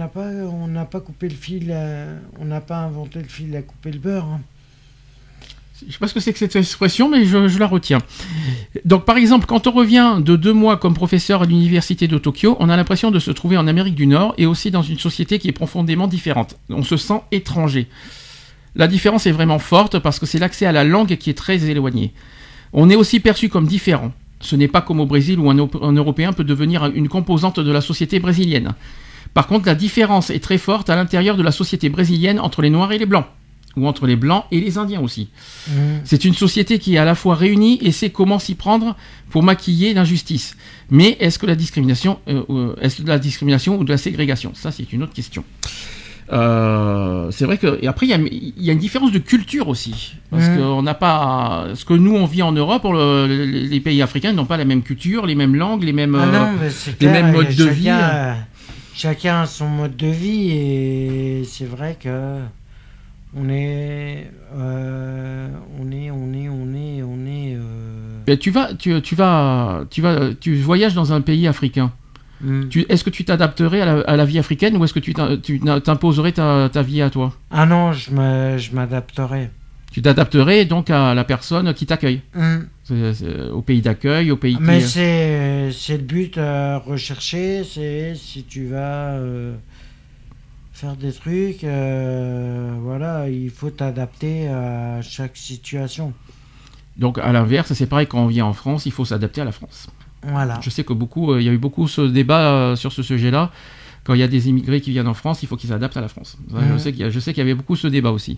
pas, on n'a pas coupé le fil, à- on n'a pas inventé le fil à couper le beurre. Hein. Je sais pas ce que c'est que cette expression, mais je, je la retiens. Donc, par exemple, quand on revient de deux mois comme professeur à l'université de Tokyo, on a l'impression de se trouver en Amérique du Nord et aussi dans une société qui est profondément différente. On se sent étranger. La différence est vraiment forte parce que c'est l'accès à la langue qui est très éloigné. On est aussi perçu comme différent. Ce n'est pas comme au Brésil où un, un Européen peut devenir une composante de la société brésilienne. Par contre, la différence est très forte à l'intérieur de la société brésilienne entre les Noirs et les Blancs. Ou entre les Blancs et les Indiens aussi. Mmh. C'est une société qui est à la fois réunie et sait comment s'y prendre pour maquiller l'injustice. Mais est-ce que la discrimination, euh, est-ce de la discrimination ou de la ségrégation ? Ça, c'est une autre question. Euh, c'est vrai que et après il y a, il y a une différence de culture aussi parce mmh. qu'on n'a pas ce que nous on vit en Europe. Pour le, les, les pays africains n'ont pas la même culture, les mêmes langues, les mêmes, ah non, mais c'est clair, les mêmes modes de chacun, vie. Euh, chacun a son mode de vie et c'est vrai que. On est, euh, on est, on est, on est, on est. Euh... Ben, tu vas, tu, tu vas, tu vas, tu voyages dans un pays africain. Mm. Tu, est-ce que tu t'adapterais à la, à la vie africaine ou est-ce que tu, tu t'imposerais ta, ta vie à toi ? Ah non, je me, je m'adapterais. Tu t'adapterais donc à la personne qui t'accueille, mm. c'est, c'est, au pays d'accueil, au pays. Mais qui... c'est, c'est le but à rechercher, c'est si tu vas. Euh... faire des trucs, euh, voilà, il faut t'adapter à chaque situation. Donc à l'inverse, c'est pareil quand on vient en France, il faut s'adapter à la France. Voilà. Je sais que beaucoup, euh, il y a eu beaucoup ce débat euh, sur ce sujet-là. Quand il y a des immigrés qui viennent en France, il faut qu'ils s'adaptent à la France. Mmh. Je sais qu'il y a, je sais qu'il y avait beaucoup ce débat aussi.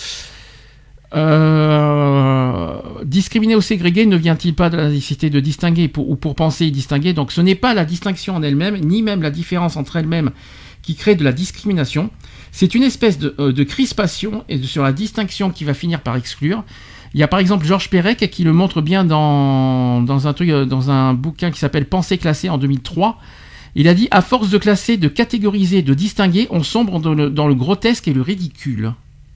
Euh, discriminer ou ségréguer ne vient-il pas de la nécessité de distinguer pour, ou pour penser et distinguer ? Donc ce n'est pas la distinction en elle-même, ni même la différence entre elles-mêmes qui crée de la discrimination. C'est une espèce de, euh, de crispation et de, sur la distinction qui va finir par exclure. Il y a par exemple Georges Perec qui le montre bien dans, dans, un, truc, dans un bouquin qui s'appelle Pensée classée en deux mille trois. Il a dit « À force de classer, de catégoriser, de distinguer, on sombre dans le, dans le grotesque et le ridicule. »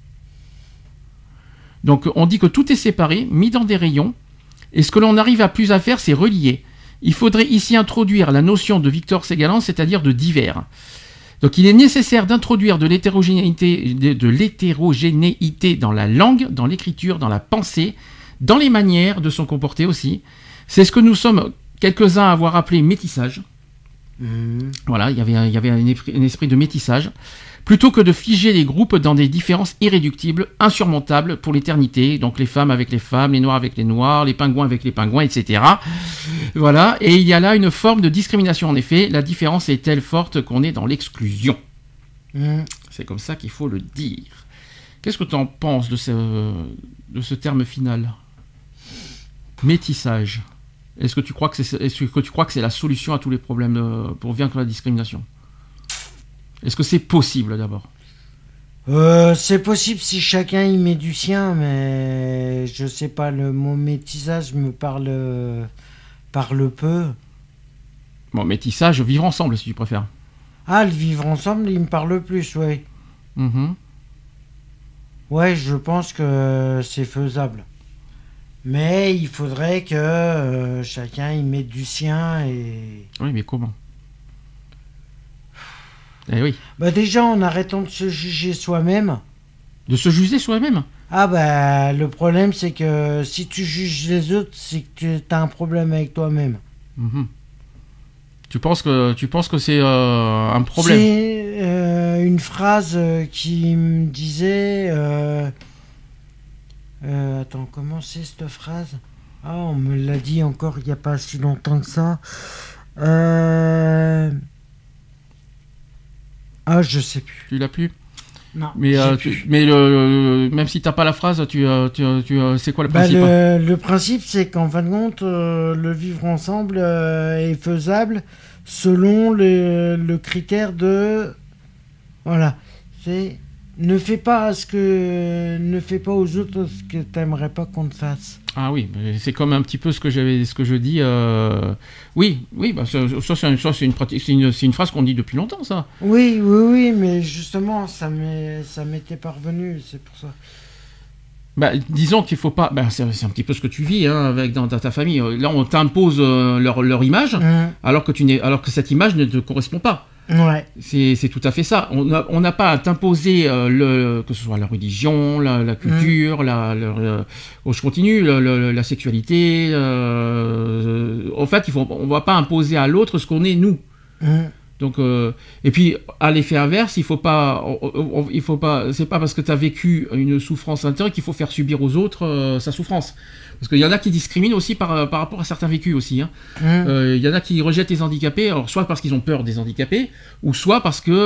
Donc on dit que tout est séparé, mis dans des rayons, et ce que l'on n'arrive à plus à faire, c'est relier. Il faudrait ici introduire la notion de Victor Ségalen, c'est-à-dire de divers. Donc il est nécessaire d'introduire de l'hétérogénéité, de, de l'hétérogénéité dans la langue, dans l'écriture, dans la pensée, dans les manières de se comporter aussi. C'est ce que nous sommes quelques-uns à avoir appelé métissage. Mmh. Voilà, il y avait, il y avait un, esprit, un esprit de métissage. Plutôt que de figer les groupes dans des différences irréductibles, insurmontables pour l'éternité, donc les femmes avec les femmes, les noirs avec les noirs, les pingouins avec les pingouins, et cetera. Voilà, et il y a là une forme de discrimination en effet, la différence est telle forte qu'on est dans l'exclusion. Mmh. C'est comme ça qu'il faut le dire. Qu'est-ce que tu en penses de ce, de ce terme final ? Métissage. Est-ce que tu crois que c'est, est-ce que tu crois que c'est la solution à tous les problèmes de, pour vaincre la discrimination ? Est-ce que c'est possible d'abord ? euh, C'est possible si chacun y met du sien, mais je sais pas, le mot métissage me parle, parle peu. Bon, métissage, vivre ensemble si tu préfères. Ah, le vivre ensemble, il me parle plus, ouais. Mm-hmm. Ouais, je pense que c'est faisable. Mais il faudrait que euh, chacun y mette du sien et... Oui, mais comment ? Eh oui. Bah déjà, en arrêtant de se juger soi-même. De se juger soi-même ? Ah bah, le problème, c'est que si tu juges les autres, c'est que tu as un problème avec toi-même. Mm-hmm. Tu penses que, tu penses que c'est euh, un problème ? C'est euh, une phrase euh, qui me disait... Euh, euh, attends, comment c'est cette phrase ? Ah, on me l'a dit encore il n'y a pas si longtemps que ça. Euh... Ah, je sais plus. Tu l'as plus ? Non. Mais, euh, tu, mais le, même si tu n'as pas la phrase, tu, tu, tu, c'est quoi le bah, principe ? le, le principe, c'est qu'en fin de compte, euh, le vivre ensemble euh, est faisable selon le, le critère de... Voilà. C'est... Ne fais pas ce que... Ne fais pas aux autres ce que tu n'aimerais pas qu'on te fasse. Ah oui, c'est comme un petit peu ce que j'avais, ce que je dis. Euh... Oui, oui, bah ça, ça, c'est, ça c'est une pratique, c'est une, c'est une phrase qu'on dit depuis longtemps, ça. Oui, oui, oui, mais justement, ça m'est, ça m'était parvenu, c'est pour ça. Bah, disons qu'il faut pas. Bah, c'est, c'est un petit peu ce que tu vis, hein, avec dans, dans ta famille. Là, on t'impose euh, leur, leur image, mmh. alors que tu n'es, alors que cette image ne te correspond pas. Ouais. C'est, c'est tout à fait ça. On n'a on n'a pas à t'imposer euh, le, que ce soit la religion, la, la culture, mmh. la, la, la oh, je continue, la, la, la sexualité. Euh, en fait, il faut, on ne va pas imposer à l'autre ce qu'on est nous. Mmh. Donc, euh, et puis à l'effet inverse, il faut pas, on, on, il faut pas, c'est pas parce que tu as vécu une souffrance intérieure qu'il faut faire subir aux autres euh, sa souffrance. Parce qu'il y en a qui discriminent aussi par, par rapport à certains vécus aussi. Hein. Mmh. Euh, il y en a qui rejettent les handicapés, alors soit parce qu'ils ont peur des handicapés, ou soit parce que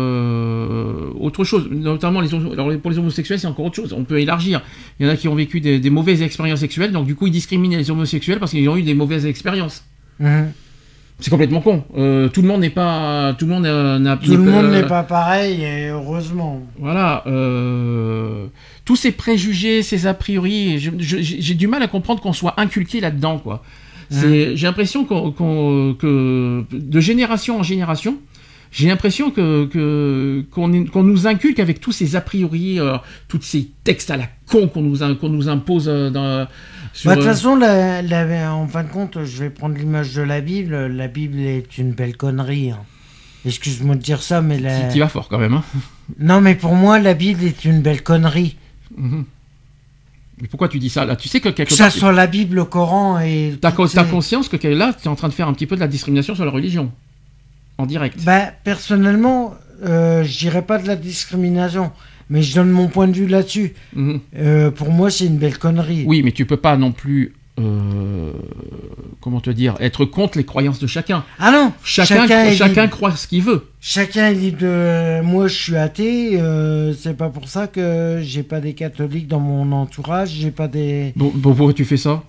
euh, autre chose. Notamment les, alors pour les homosexuels, c'est encore autre chose. On peut élargir. Il y en a qui ont vécu des, des mauvaises expériences sexuelles, donc du coup ils discriminent les homosexuels parce qu'ils ont eu des mauvaises expériences. Mmh. C'est complètement con. Euh, tout le monde n'est pas, tout le monde n'a. Tout le monde n'est pas pareil, et heureusement. Voilà. Euh, tous ces préjugés, ces a priori, je, je, j'ai du mal à comprendre qu'on soit inculqué là-dedans, quoi. C'est, mmh. J'ai l'impression qu'on, qu'on, que de génération en génération, j'ai l'impression que, que qu'on, est, qu'on nous inculque avec tous ces a priori, euh, tous ces textes à la con qu'on nous, qu'on nous impose dans. De bah, toute façon, la, la, en fin de compte, je vais prendre l'image de la Bible. La Bible est une belle connerie. Hein. Excuse-moi de dire ça, mais la... Tu vas fort quand même. Hein. Non, mais pour moi, la Bible est une belle connerie. Mmh. Mais pourquoi tu dis ça là? Tu sais que quelque que part... ça soit la Bible, le Coran et... T'as co- ces... conscience que là, tu es en train de faire un petit peu de la discrimination sur la religion. En direct. Bah, personnellement, euh, je dirais pas de la discrimination. Mais je donne mon point de vue là-dessus. Mmh. Euh, pour moi, c'est une belle connerie. Oui, mais tu peux pas non plus, euh, comment te dire, être contre les croyances de chacun. Ah non. Chacun, chacun, chacun croit ce qu'il veut. Chacun est libre de. Moi, je suis athée. Euh, c'est pas pour ça que j'ai pas des catholiques dans mon entourage. J'ai pas des. Bon, bon pourquoi tu fais ça?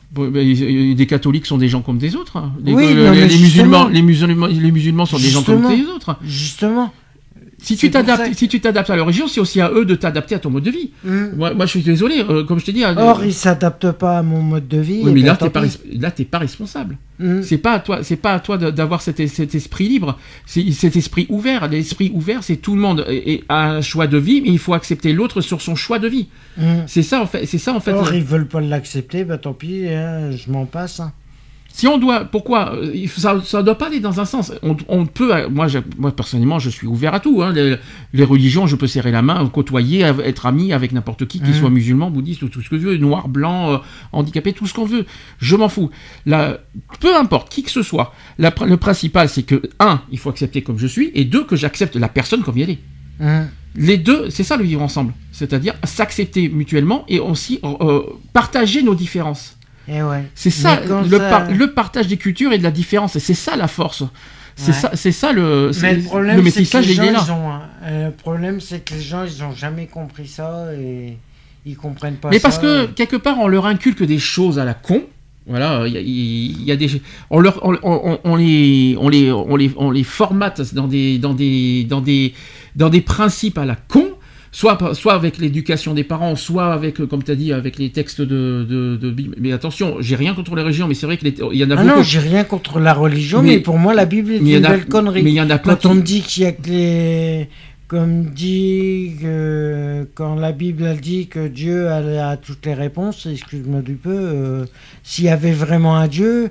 Des catholiques sont des gens comme des autres. Les, oui, le, non, les, les musulmans, justement. les musulmans, les musulmans sont des gens comme des autres. Justement. Si tu, t'adaptes, si tu t'adaptes à leur religion, c'est aussi à eux de t'adapter à ton mode de vie. Mmh. Moi, moi, je suis désolé, euh, comme je t'ai dit... Or, ils ne s'adaptent pas à mon mode de vie. Oui, mais là, tu n'es pas, res- pas responsable. Mmh. Ce n'est pas à toi, c'est pas à toi d'avoir cet, cet esprit libre, c'est cet esprit ouvert. L'esprit ouvert, c'est tout le monde et a un choix de vie, mais il faut accepter l'autre sur son choix de vie. Mmh. C'est ça, en fait. C'est ça, en fait. Or, ils ne veulent pas l'accepter, bah tant pis, hein, je m'en passe. Hein. Si on doit, pourquoi ça ne doit pas aller dans un sens. On, on peut, moi, je, moi personnellement, je suis ouvert à tout. Hein. Les, les religions, je peux serrer la main, côtoyer, être ami avec n'importe qui, qu'il mmh. soit musulman, bouddhiste ou tout ce que je veux, noir, blanc, euh, handicapé, tout ce qu'on veut. Je m'en fous. La, peu importe qui que ce soit. La, le principal, c'est que un, il faut accepter comme je suis, et deux, que j'accepte la personne comme elle est. Mmh. Les deux, c'est ça le vivre ensemble. C'est-à-dire s'accepter mutuellement et aussi euh, partager nos différences. Et ouais. C'est ça le, ça par, le partage des cultures et de la différence, et c'est ça la force. C'est ouais. ça, c'est ça le, Mais le problème, le métissage. C'est que les gens, ils ont, euh, le problème, c'est que les gens, ils n'ont jamais compris ça et ils comprennent pas. Mais ça, parce que et... quelque part, on leur inculque des choses à la con. Voilà, il y, y, y a des, on leur, on, on, on les, on les, on les, on les formate dans des, dans des, dans des, dans des principes à la con. Soit, soit avec l'éducation des parents, soit avec, comme tu as dit, avec les textes de, de, de Bible. Mais attention, j'ai rien contre les religions, mais c'est vrai qu'il y en a ah beaucoup. Non, j'ai rien contre la religion, mais, mais pour moi, la Bible est une a, belle connerie. Mais il y en a plein. Quand on me dit qu'il y a que les... Comme dit que quand la Bible a dit que Dieu a, a toutes les réponses, excuse-moi du peu, euh, s'il y avait vraiment un Dieu...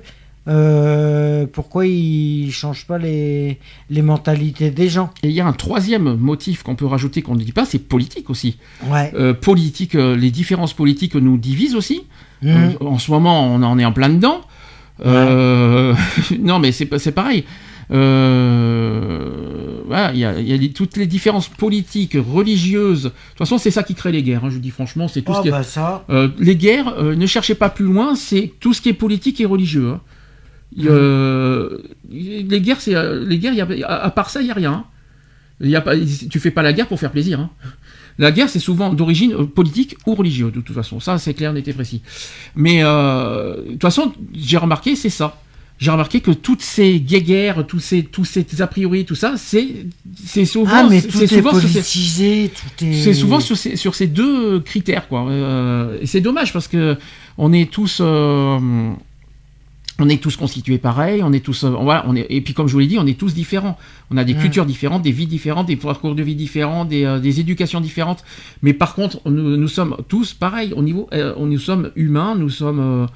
Euh, pourquoi ils changent pas les, les mentalités des gens? Et il y a un troisième motif qu'on peut rajouter qu'on ne dit pas, c'est politique aussi. Ouais. Euh, politique, euh, les différences politiques nous divisent aussi. Mmh. Euh, en ce moment, on en est en plein dedans. Euh, ouais. Non, mais c'est, c'est pareil. Euh, voilà, il y a, il y a les, toutes les différences politiques, religieuses. De toute façon, c'est ça qui crée les guerres. Hein, je dis franchement, c'est tout oh ce qui. Bah est, ça. Euh, les guerres, euh, ne cherchez pas plus loin. C'est tout ce qui est politique et religieux. Hein. Euh, les guerres, c'est les guerres. Y a, à, à part ça, il y a rien. Y a pas, tu fais pas la guerre pour faire plaisir. Hein. La guerre, c'est souvent d'origine politique ou religieuse. De toute façon, ça, c'est clair, net et précis. Mais euh, de toute façon, j'ai remarqué, c'est ça. J'ai remarqué que toutes ces guerres, tous ces, tous ces a priori, tout ça, c'est, c'est souvent, ah mais tout c'est est souvent politisé, sur ces, tout est. C'est souvent sur ces, sur ces deux critères, quoi. Euh, et c'est dommage parce que on est tous. Euh, On est tous constitués pareil, on est tous, euh, voilà, on est, et puis comme je vous l'ai dit, on est tous différents. On a des mmh. cultures différentes, des vies différentes, des parcours de vie différents, des, euh, des éducations différentes. Mais par contre, nous, nous sommes tous pareils au niveau, euh, nous sommes humains, nous sommes, euh,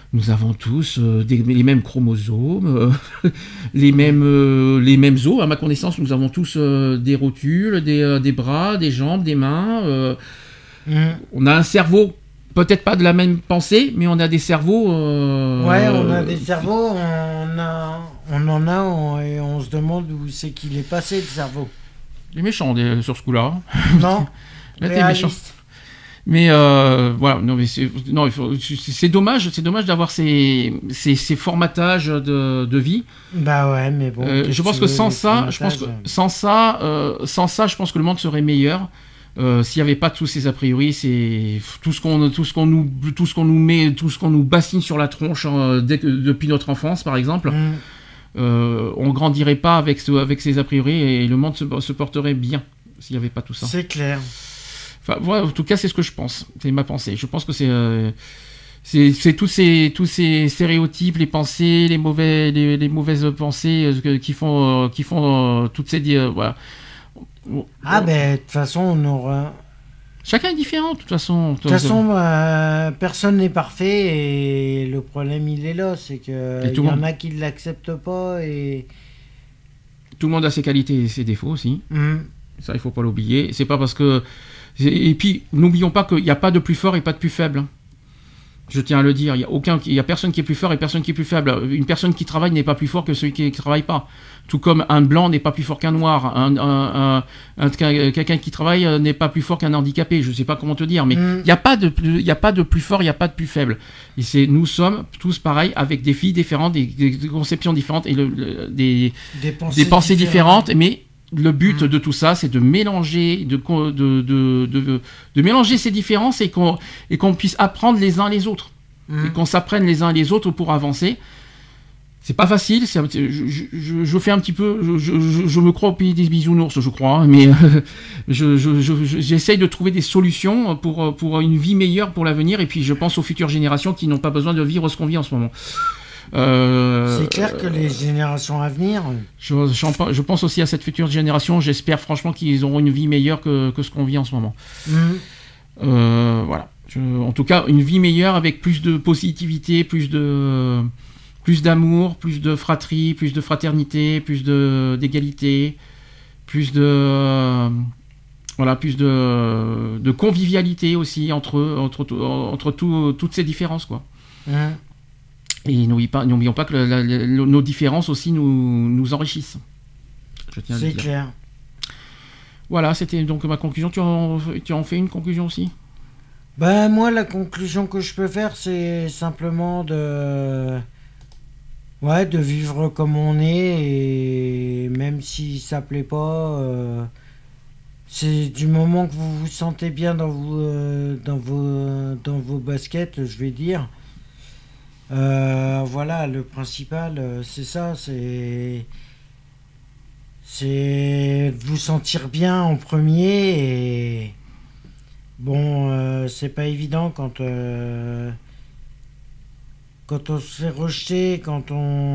nous avons tous euh, des, les mêmes chromosomes, euh, les mêmes euh, les mêmes os. À ma connaissance, nous avons tous euh, des rotules, des, euh, des bras, des jambes, des mains. Euh, mmh. On a un cerveau, peut-être pas de la même pensée, mais on a des cerveaux. Euh, ouais, on a des cerveaux. On a, on en a, on, et on se demande où c'est qu'il est passé le cerveau. Il est méchant des, sur ce coup-là. Non. Là, t'es méchant. Mais euh, voilà, non, mais c'est, non, il faut, c'est dommage, c'est dommage d'avoir ces, ces, ces formatages de, de vie. Bah ouais, mais bon. Euh, je pense que sans ça, je pense que sans ça, euh, sans ça, je pense que le monde serait meilleur. Euh, s'il n'y avait pas tous ces a priori, c'est tout ce qu'on, tout ce qu'on nous, tout ce qu'on nous met, tout ce qu'on nous bassine sur la tronche euh, dès que, depuis notre enfance, par exemple. Mm. Euh, on grandirait pas avec ce, avec ces a priori et le monde se, se porterait bien s'il n'y avait pas tout ça. C'est clair. Enfin, voilà, en tout cas, c'est ce que je pense. C'est ma pensée. Je pense que c'est, euh, c'est, c'est tous ces, tous ces stéréotypes, les pensées, les mauvais, les, les mauvaises pensées euh, qui font, euh, qui font euh, toutes ces, euh, voilà. Ah ben, de toute façon, on aura. Chacun est différent, de toute façon. De toute façon, euh, personne n'est parfait et le problème, il est là, c'est que il y en a qui ne l'acceptent pas et. Tout le monde a ses qualités et ses défauts aussi. Mmh. Ça, il faut pas l'oublier. C'est pas parce que. Et puis, n'oublions pas qu'il n'y a pas de plus fort et pas de plus faible. Je tiens à le dire. Il y a aucun, il y a personne qui est plus fort et personne qui est plus faible. Une personne qui travaille n'est pas plus fort que celui qui ne travaille pas. Tout comme un blanc n'est pas plus fort qu'un noir. Un, un, un, un, quelqu'un qui travaille n'est pas plus fort qu'un handicapé. Je ne sais pas comment te dire, mais mm. il n'y a pas de plus, il y a pas de plus fort, il n'y a pas de plus faible. Et c'est, nous sommes tous pareils, avec des filles différentes, des, des conceptions différentes et le, le, des, des pensées, des pensées différentes. différentes, mais le but mmh. de tout ça, c'est de mélanger, de, de, de, de, de mélanger ces différences et qu'on, et qu'on puisse apprendre les uns les autres. Mmh. Et qu'on s'apprenne les uns les autres pour avancer. C'est pas facile, c'est, je, je, je fais un petit peu, je, je, je me crois au pays des bisounours, je crois, mais je, je, je, j'essaye de trouver des solutions pour, pour une vie meilleure pour l'avenir, et puis je pense aux futures générations qui n'ont pas besoin de vivre ce qu'on vit en ce moment. Euh, c'est clair que les générations à venir. Je, je pense aussi à cette future génération. J'espère franchement qu'ils auront une vie meilleure que, que ce qu'on vit en ce moment. Mmh. Euh, voilà. Je, en tout cas, une vie meilleure avec plus de positivité, plus de, plus d'amour, plus de fratrie, plus de fraternité, plus de d'égalité, plus de euh, voilà, plus de, de convivialité aussi entre entre entre tout, toutes ces différences quoi. Mmh. Et n'oublions pas, n'oublions pas que la, la, la, nos différences aussi nous, nous enrichissent. Je tiens à le dire. C'est clair. Voilà, c'était donc ma conclusion. Tu en, tu en fais une conclusion aussi ? Ben, moi, la conclusion que je peux faire, c'est simplement de... Ouais, de vivre comme on est, et même si ça plaît pas, euh, c'est du moment que vous vous sentez bien dans, vous, euh, dans, vos, dans vos baskets, je vais dire... Euh, voilà, le principal, c'est ça, c'est c'est vous sentir bien en premier et bon, euh, c'est pas évident quand euh, quand on se fait rejeter, quand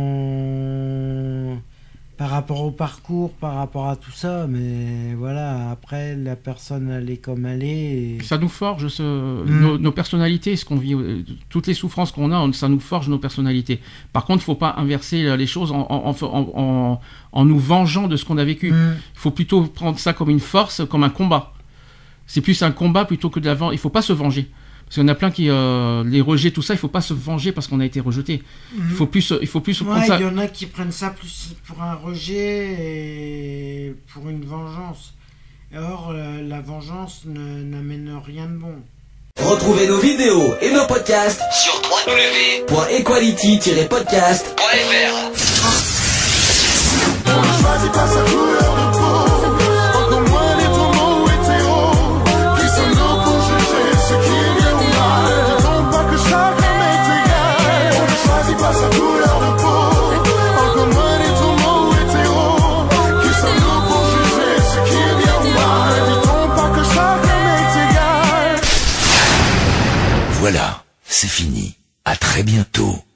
on par rapport au parcours, par rapport à tout ça, mais voilà, après la personne elle est comme elle est. Et... Ça nous forge ce, mmh. nos, nos personnalités, ce qu'on vit, toutes les souffrances qu'on a, ça nous forge nos personnalités. Par contre, il ne faut pas inverser les choses en, en, en, en, en nous vengeant de ce qu'on a vécu. Il mmh. faut plutôt prendre ça comme une force, comme un combat. C'est plus un combat plutôt que de la vengeance. Il ne faut pas se venger. Parce qu'il y en a plein qui, euh, les rejets, tout ça, il ne faut pas se venger parce qu'on a été rejeté. Mmh. Il faut plus, il faut plus ouais, prendre ça. Il y en a qui prennent ça plus pour un rejet et pour une vengeance. Or, euh, la vengeance ne, n'amène rien de bon. Retrouvez nos vidéos et nos podcasts sur w w w point equality tiret podcast point f r. Sa couleur de peau, encore moins les tourments hétéros. Qui sommes-nous pour juger ce qui est bien ou mal? Dit-on pas que chacun est égal? Voilà, c'est fini. À très bientôt.